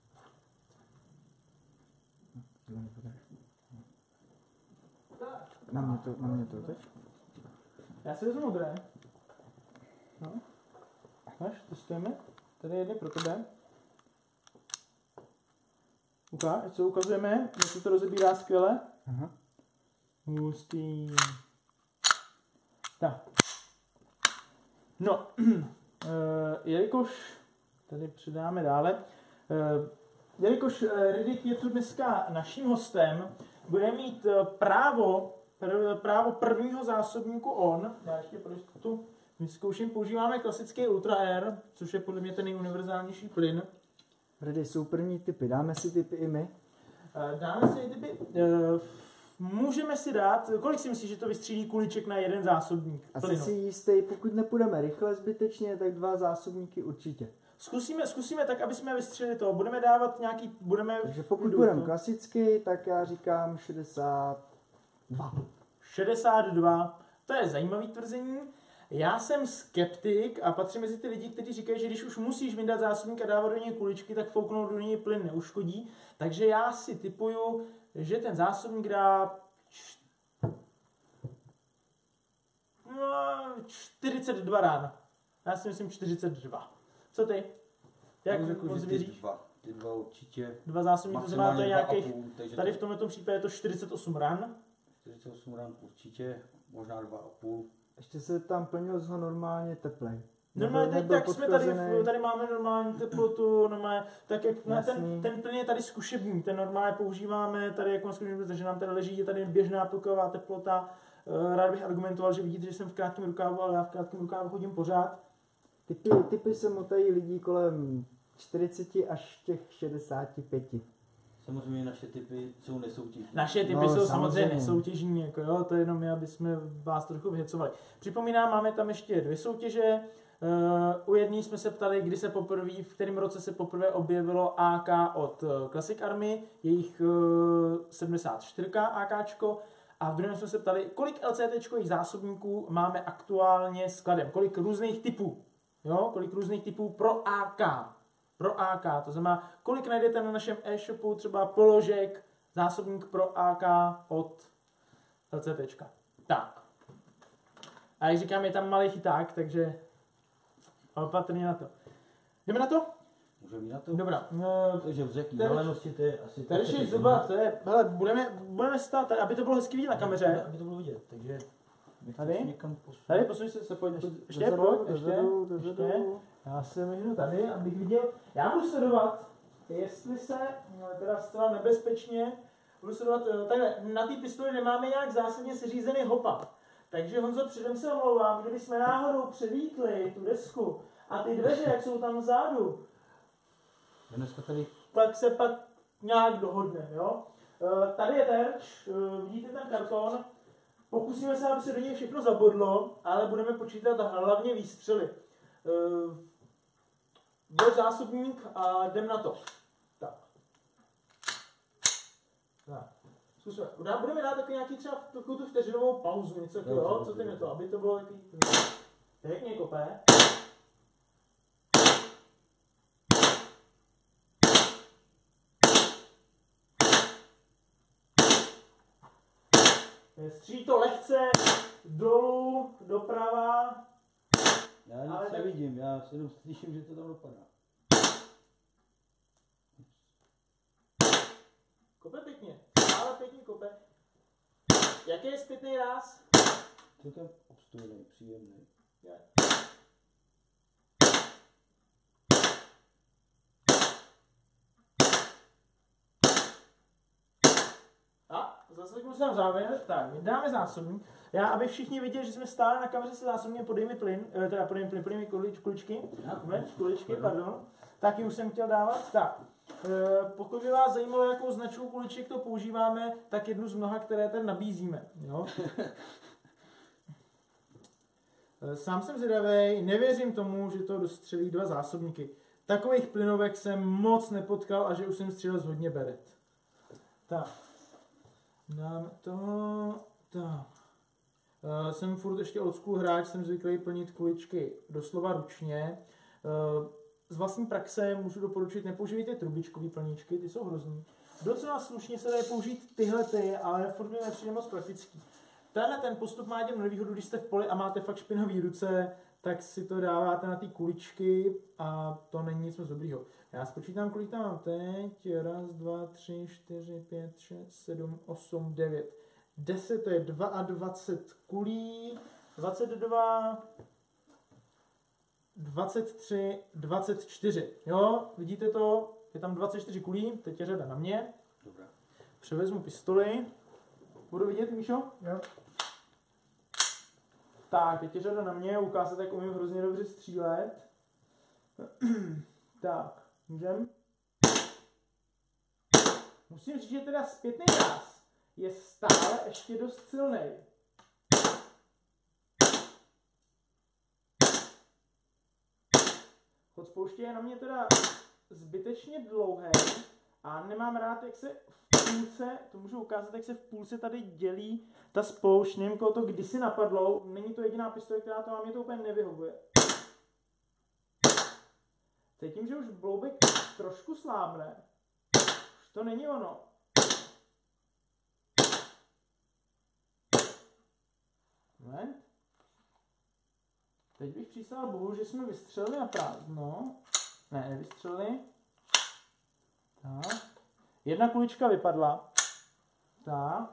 Na mě to, na mě to teď? Já si vezmu modré. No. Máš, testujeme. Tady je jedny pro tebe. Ukáž, co ukazujeme, jak se to rozebírá skvěle. Aha. Hustý. Tak. No, jelikož, tady přidáme dále, jelikož Riddick je tu dneska naším hostem, bude mít právo, právo prvního zásobníku on. Já ještě pro jistotu vyzkouším, používáme klasický Ultra Air, což je podle mě ten nejuniverzálnější plyn. Redy, jsou první typy, dáme si typy i my? Dáme si typy, můžeme si dát, kolik si myslíš, že to vystřílí kuliček na jeden zásobník Asi plynu? si jistý, pokud nepůjdeme rychle zbytečně, tak dva zásobníky určitě. Zkusíme, zkusíme tak, aby jsme vystřelili to. Budeme dávat nějaký, budeme... Takže pokud budeme klasicky, tak já říkám šedesát dva. šedesát dva. To je zajímavý tvrzení. Já jsem skeptik a patřím mezi ty lidi, kteří říkají, že když už musíš vyndat zásobník a dávat do něj kuličky, tak fouknout do něj plyn neuškodí. Takže já si tipuju, že ten zásobník dá čtyřicet dva rán. Já si myslím čtyřicet dva. Co ty? Jak moc věříš? Dva. Ty dva určitě. Dva zásobníky, to znamená, to je nějakých, půl, tady v tomto případě je to čtyřicet osm ran. čtyřicet osm ran určitě, možná dva a půl. Ještě se tam plnil z ho normálně teplej. Normálně teď, tak jsme tady, tady máme normální teplotu, normálně, tak jak na ten, ten plyn je tady zkušební, ten normálně používáme tady jako zkušební, protože nám tady leží, je tady běžná pokojová teplota. Rád bych argumentoval, že vidíte, že jsem v krátkém rukávu, ale já v krátkém rukávu chodím pořád. Typy, typy se motají lidí kolem čtyřicet až těch šedesát pět. Samozřejmě naše typy jsou nesoutěžní. Naše typy no, jsou samozřejmě, samozřejmě nesoutěžní, jako jo, to je jenom my, aby jsme vás trochu vyhecovali. Připomínám, máme tam ještě dvě soutěže. Uh, u jedné jsme se ptali, kdy se poprvé, v kterém roce se poprvé objevilo A K od Classic Army, jejich uh, sedmdesát čtyři AKčko. A v druhém jsme se ptali, kolik LCTčkových zásobníků máme aktuálně skladem, kolik různých typů, jo, kolik různých typů pro A K. Pro A K, to znamená, kolik najdete na našem e-shopu třeba položek, zásobník pro A K od LCTčka. Tak. A jak říkám, je tam malý chyták, takže opatrně na to. Jdeme na to? Můžeme jít na to? Dobrá. Takže v jaký vzdálenosti to je asi... Tady je zhruba, to je, hele, budeme, budeme stát tady, aby to bylo hezky vidět na kameře. Aby to bylo vidět, takže... Tady? Tady, posuň se, se pojď, ještě, pojď, ještě, ještě. Já se myhnu tady, abych viděl, já budu sledovat, jestli se, teda zcela nebezpečně, budu sledovat, takhle, na té pistoli nemáme nějak zásadně seřízený hop-up. Takže Honzo, předem se omlouvám, kdyby jsme náhodou převítli tu desku a ty dveře, jak jsou tam vzadu, dneska tady... tak se pak nějak dohodne, jo. Tady je terč, vidíte ten karton, pokusíme se, aby se do něj všechno zabodlo, ale budeme počítat hlavně výstřely. Byl zásobník a jdem na to. Tak. Tak. Zkusíme. Budeme dát taky nějaký třeba takovou tu vteřinovou pauzu, něco takového, co tím je to, aby to bylo takový... Pěkně kopé. Střílí to lehce dolů, doprava. Já nic Ale tak- nevidím, já si jenom slyším, že to tam dopadá. Kope pěkně, ale pěkně kope. Jaký je zpětný ráz? Celkem obstojný, příjemný. Je. A zaslechnu se na závěr. Tak, my dáme zásobník. Já, aby všichni viděli, že jsme stále na kameře se zásobníkem, podej mi plyn, eh, teda podej mi plyn, podej mi kulič, kuličky, ne, kuličky, pardon. Taky už jsem chtěl dávat. Tak, eh, pokud by vás zajímalo, jakou značku kuliček to používáme, tak jednu z mnoha, které tady nabízíme. Jo? Eh, Sám jsem zvědavej, nevěřím tomu, že to dostřelí dva zásobníky. Takových plynovek jsem moc nepotkal a že už jsem střílel z hodně beret. Tak. Dáme to... Tak. Uh, jsem furt ještě old school hráč, jsem zvyklý plnit kuličky doslova ručně. Uh, z vlastní praxe můžu doporučit, nepoužívejte trubičkový plníčky, ty jsou hrozný. Docela slušně se dají použít tyhle ty, ale furt mi nepřijde moc praktický. Tenhle ten postup má jednu nevýhodu, když jste v poli a máte fakt špinavý ruce, tak si to dáváte na ty kuličky a to není nic moc dobrýho. Já spočítám, kolik tam mám teď. Raz, dva, tři, čtyři, pět, šest, sedm, osm, devět. deset, to je dvacet dva kulí. dvacet dva, dvacet tři, dvacet čtyři. Jo, vidíte to? Je tam dvacet čtyři kulí, teď je řada na mě. Dobrá. Převezmu pistoli. Budu vidět, Míšo? Jo. Tak, teď je řada na mě, ukázat, jak umím hrozně dobře střílet. Tak, můžem? Musím říct, že teda zpětný ráz je stále ještě dost silný. Chod spouště je na mě teda zbytečně dlouhý a nemám rád, jak se v půlce, to můžu ukázat, jak se v půlce tady dělí ta spoušť, nevím, koho to kdysi napadlo, není to jediná pistole, která to má, mě to úplně nevyhovuje. Cítím, že už bloubek trošku slábne. Už to není ono. Moment. Teď bych přísal Bohu, že jsme vystřelili na prázdno. Ne, nevystřelili. Tak. Jedna kulička vypadla. Tak.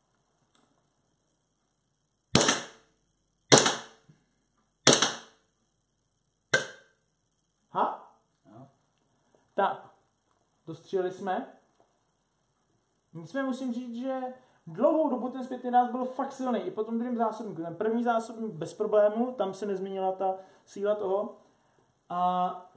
Ha? No. Tak. Dostřelili jsme. Nicméně musím říct, že dlouhou dobu ten zpětný ráz byl fakt silný. I po tom druhém zásobníku. Ten první zásobník bez problému, tam se nezměnila ta síla toho. A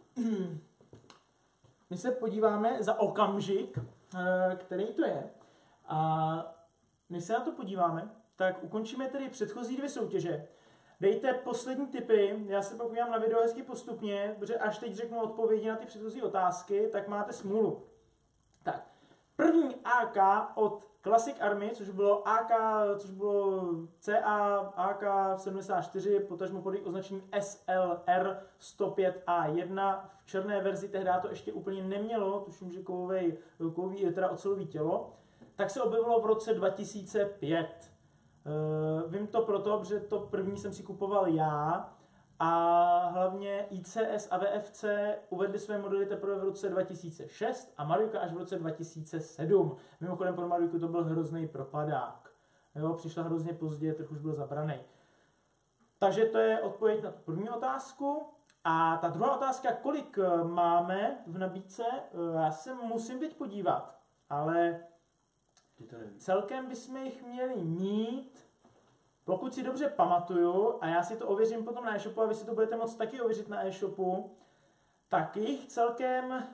my se podíváme za okamžik, který to je. A my se na to podíváme, tak ukončíme tedy předchozí dvě soutěže. Dejte poslední tipy, já se podívám na video hezky postupně, protože až teď řeknu odpovědi na ty předchozí otázky, tak máte smůlu. Tak, první A K od Classic Army, což bylo A K, což bylo C A A K sedmdesát čtyři, potažmo pod označením S L R sto pět A jedna. V černé verzi tehdy to ještě úplně nemělo, tuším, že kovový, kovový, teda ocelový tělo, tak se objevilo v roce dva tisíce pět. Uh, vím to proto, protože to první jsem si kupoval já a hlavně I C S a V F C uvedli své modely teprve v roce dva tisíce šest a Maruka až v roce dva tisíce sedm. Mimochodem pro Maruku to byl hrozný propadák. Jo, přišla hrozně pozdě, trh už byl zabraný. Takže to je odpověď na tu první otázku. A ta druhá otázka, kolik máme v nabídce, já se musím teď podívat, ale celkem bychom jich měli mít, pokud si dobře pamatuju, a já si to ověřím potom na e-shopu, a vy si to budete moct taky ověřit na e-shopu, tak jich celkem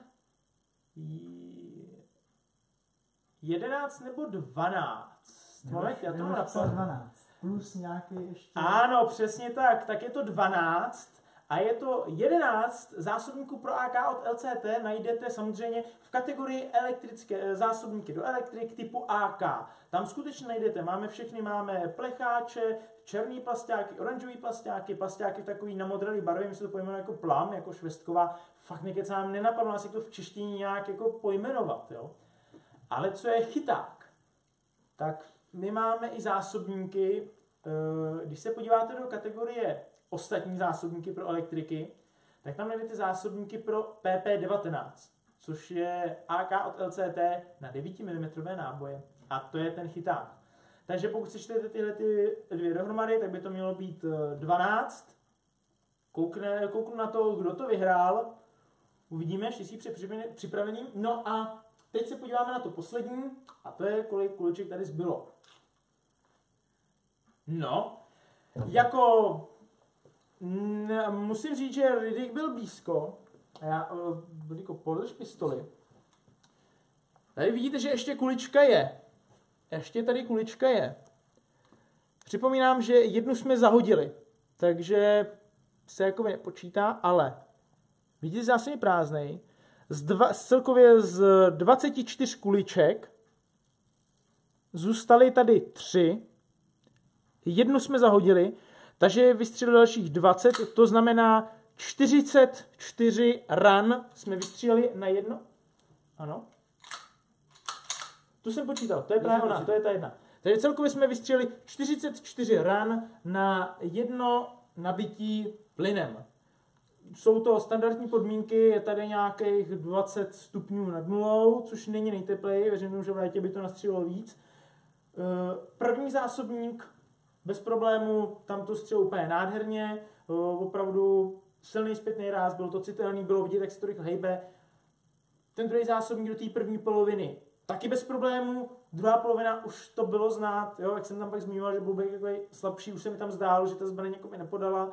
jedenáct nebo dvanáct. Moment, já to mám napsat. dvanáct. Plus nějaký ještě... Ano, přesně tak. Tak je to dvanáct. A je to jedenáct zásobníků pro A K od L C T, najdete samozřejmě v kategorii elektrické zásobníky do elektrik typu A K. Tam skutečně najdete, máme všechny, máme plecháče, černý plastáky, oranžový plastáky, plastáky takový namodralý barvy, my se to pojmenujeme jako plam, jako švestková. Fakt někdy nám nenapadlo asi to v češtině nějak jako pojmenovat, jo. Ale co je chyták? Tak my máme i zásobníky, když se podíváte do kategorie ostatní zásobníky pro elektriky, tak tam najdete zásobníky pro P P devatenáct, což je A K od L C T na devět milimetrů náboje. A to je ten chyták. Takže pokud sečtete tyhle ty dvě dohromady, tak by to mělo být dvanáct. Koukne, kouknu na to, kdo to vyhrál. Uvidíme, všichni připravení. No a teď se podíváme na to poslední, a to je, kolik kuliček tady zbylo. No, jako n- musím říct, že Riddick byl blízko. A já, Riddick, podrž pistoli. Tady vidíte, že ještě kulička je. Ještě tady kulička je. Připomínám, že jednu jsme zahodili, takže se jako nepočítá, ale vidíte, zase je prázdnej. Z dva, celkově z dvaceti čtyř kuliček zůstaly tady tři. Jednu jsme zahodili, takže vystřelili dalších dvacet, to znamená čtyřicet čtyři ran jsme vystříleli na jedno. Ano. Tu jsem počítal, to je právě ona, to je ta jedna. Takže celkově jsme vystřelili čtyřicet čtyři ran na jedno nabití plynem. Jsou to standardní podmínky, je tady nějakých dvacet stupňů nad nulou, což není nejtepleji, věřím, že v létě by to nastřílilo víc. První zásobník, bez problému, tam to střelilo úplně nádherně, opravdu silný zpětný ráz, bylo to citelný, bylo vidět, jak se to rychle hejbe. Ten druhý zásobník do té první poloviny taky bez problémů, druhá polovina už to bylo znát, jo, jak jsem tam pak zmiňoval, že byl takový slabší, už se mi tam zdálo, že ta zbraň jako mi nepodala.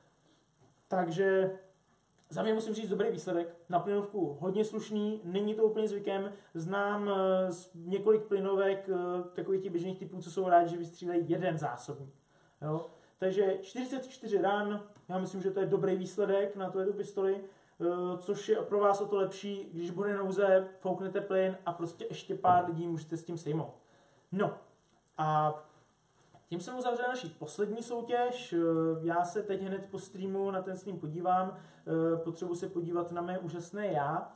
Takže za mě musím říct dobrý výsledek. Na plynovku hodně slušný, není to úplně zvykem. Znám uh, několik plynovek uh, takových těch běžných typů, co jsou rádi, že vystřílejí jeden zásobník. Jo? Takže čtyřicet čtyři ran, já myslím, že to je dobrý výsledek na tuhle pistoli, uh, což je pro vás o to lepší, když bude nouze, fouknete plyn a prostě ještě pár lidí můžete s tím sejmout. No a tím jsem uzavřel naši poslední soutěž. Já se teď hned po streamu na ten stream podívám. Potřebuji se podívat na mé úžasné já.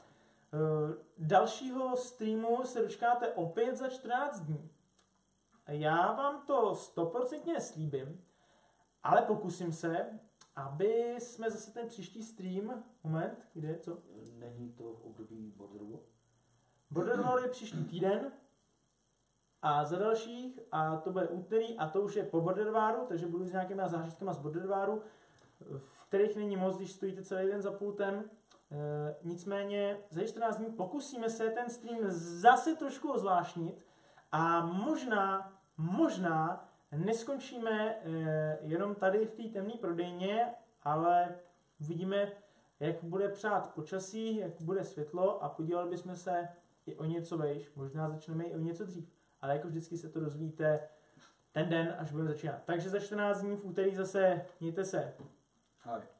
Dalšího streamu se dočkáte opět za čtrnáct dní. Já vám to stoprocentně slíbím, ale pokusím se, aby jsme zase ten příští stream... Moment, kde je co? Není to v období Border War? Border War je příští týden. A za dalších, a to bude úterý, a to už je po Border Waru, takže budu s nějakýma zážitkama z Border Waru, v kterých není moc, když stojíte celý den za pultem. E, nicméně za čtrnáct dní pokusíme se ten stream zase trošku ozvláštnit a možná, možná neskončíme e, jenom tady v té temné prodejně, ale uvidíme, jak bude přát počasí, jak bude světlo a podívali bychom se i o něco vejš. Možná začneme i o něco dřív. Ale jako vždycky se to dozvíte ten den, až budeme začínat. Takže za čtrnáct dní v úterý zase mějte se. Ahoj.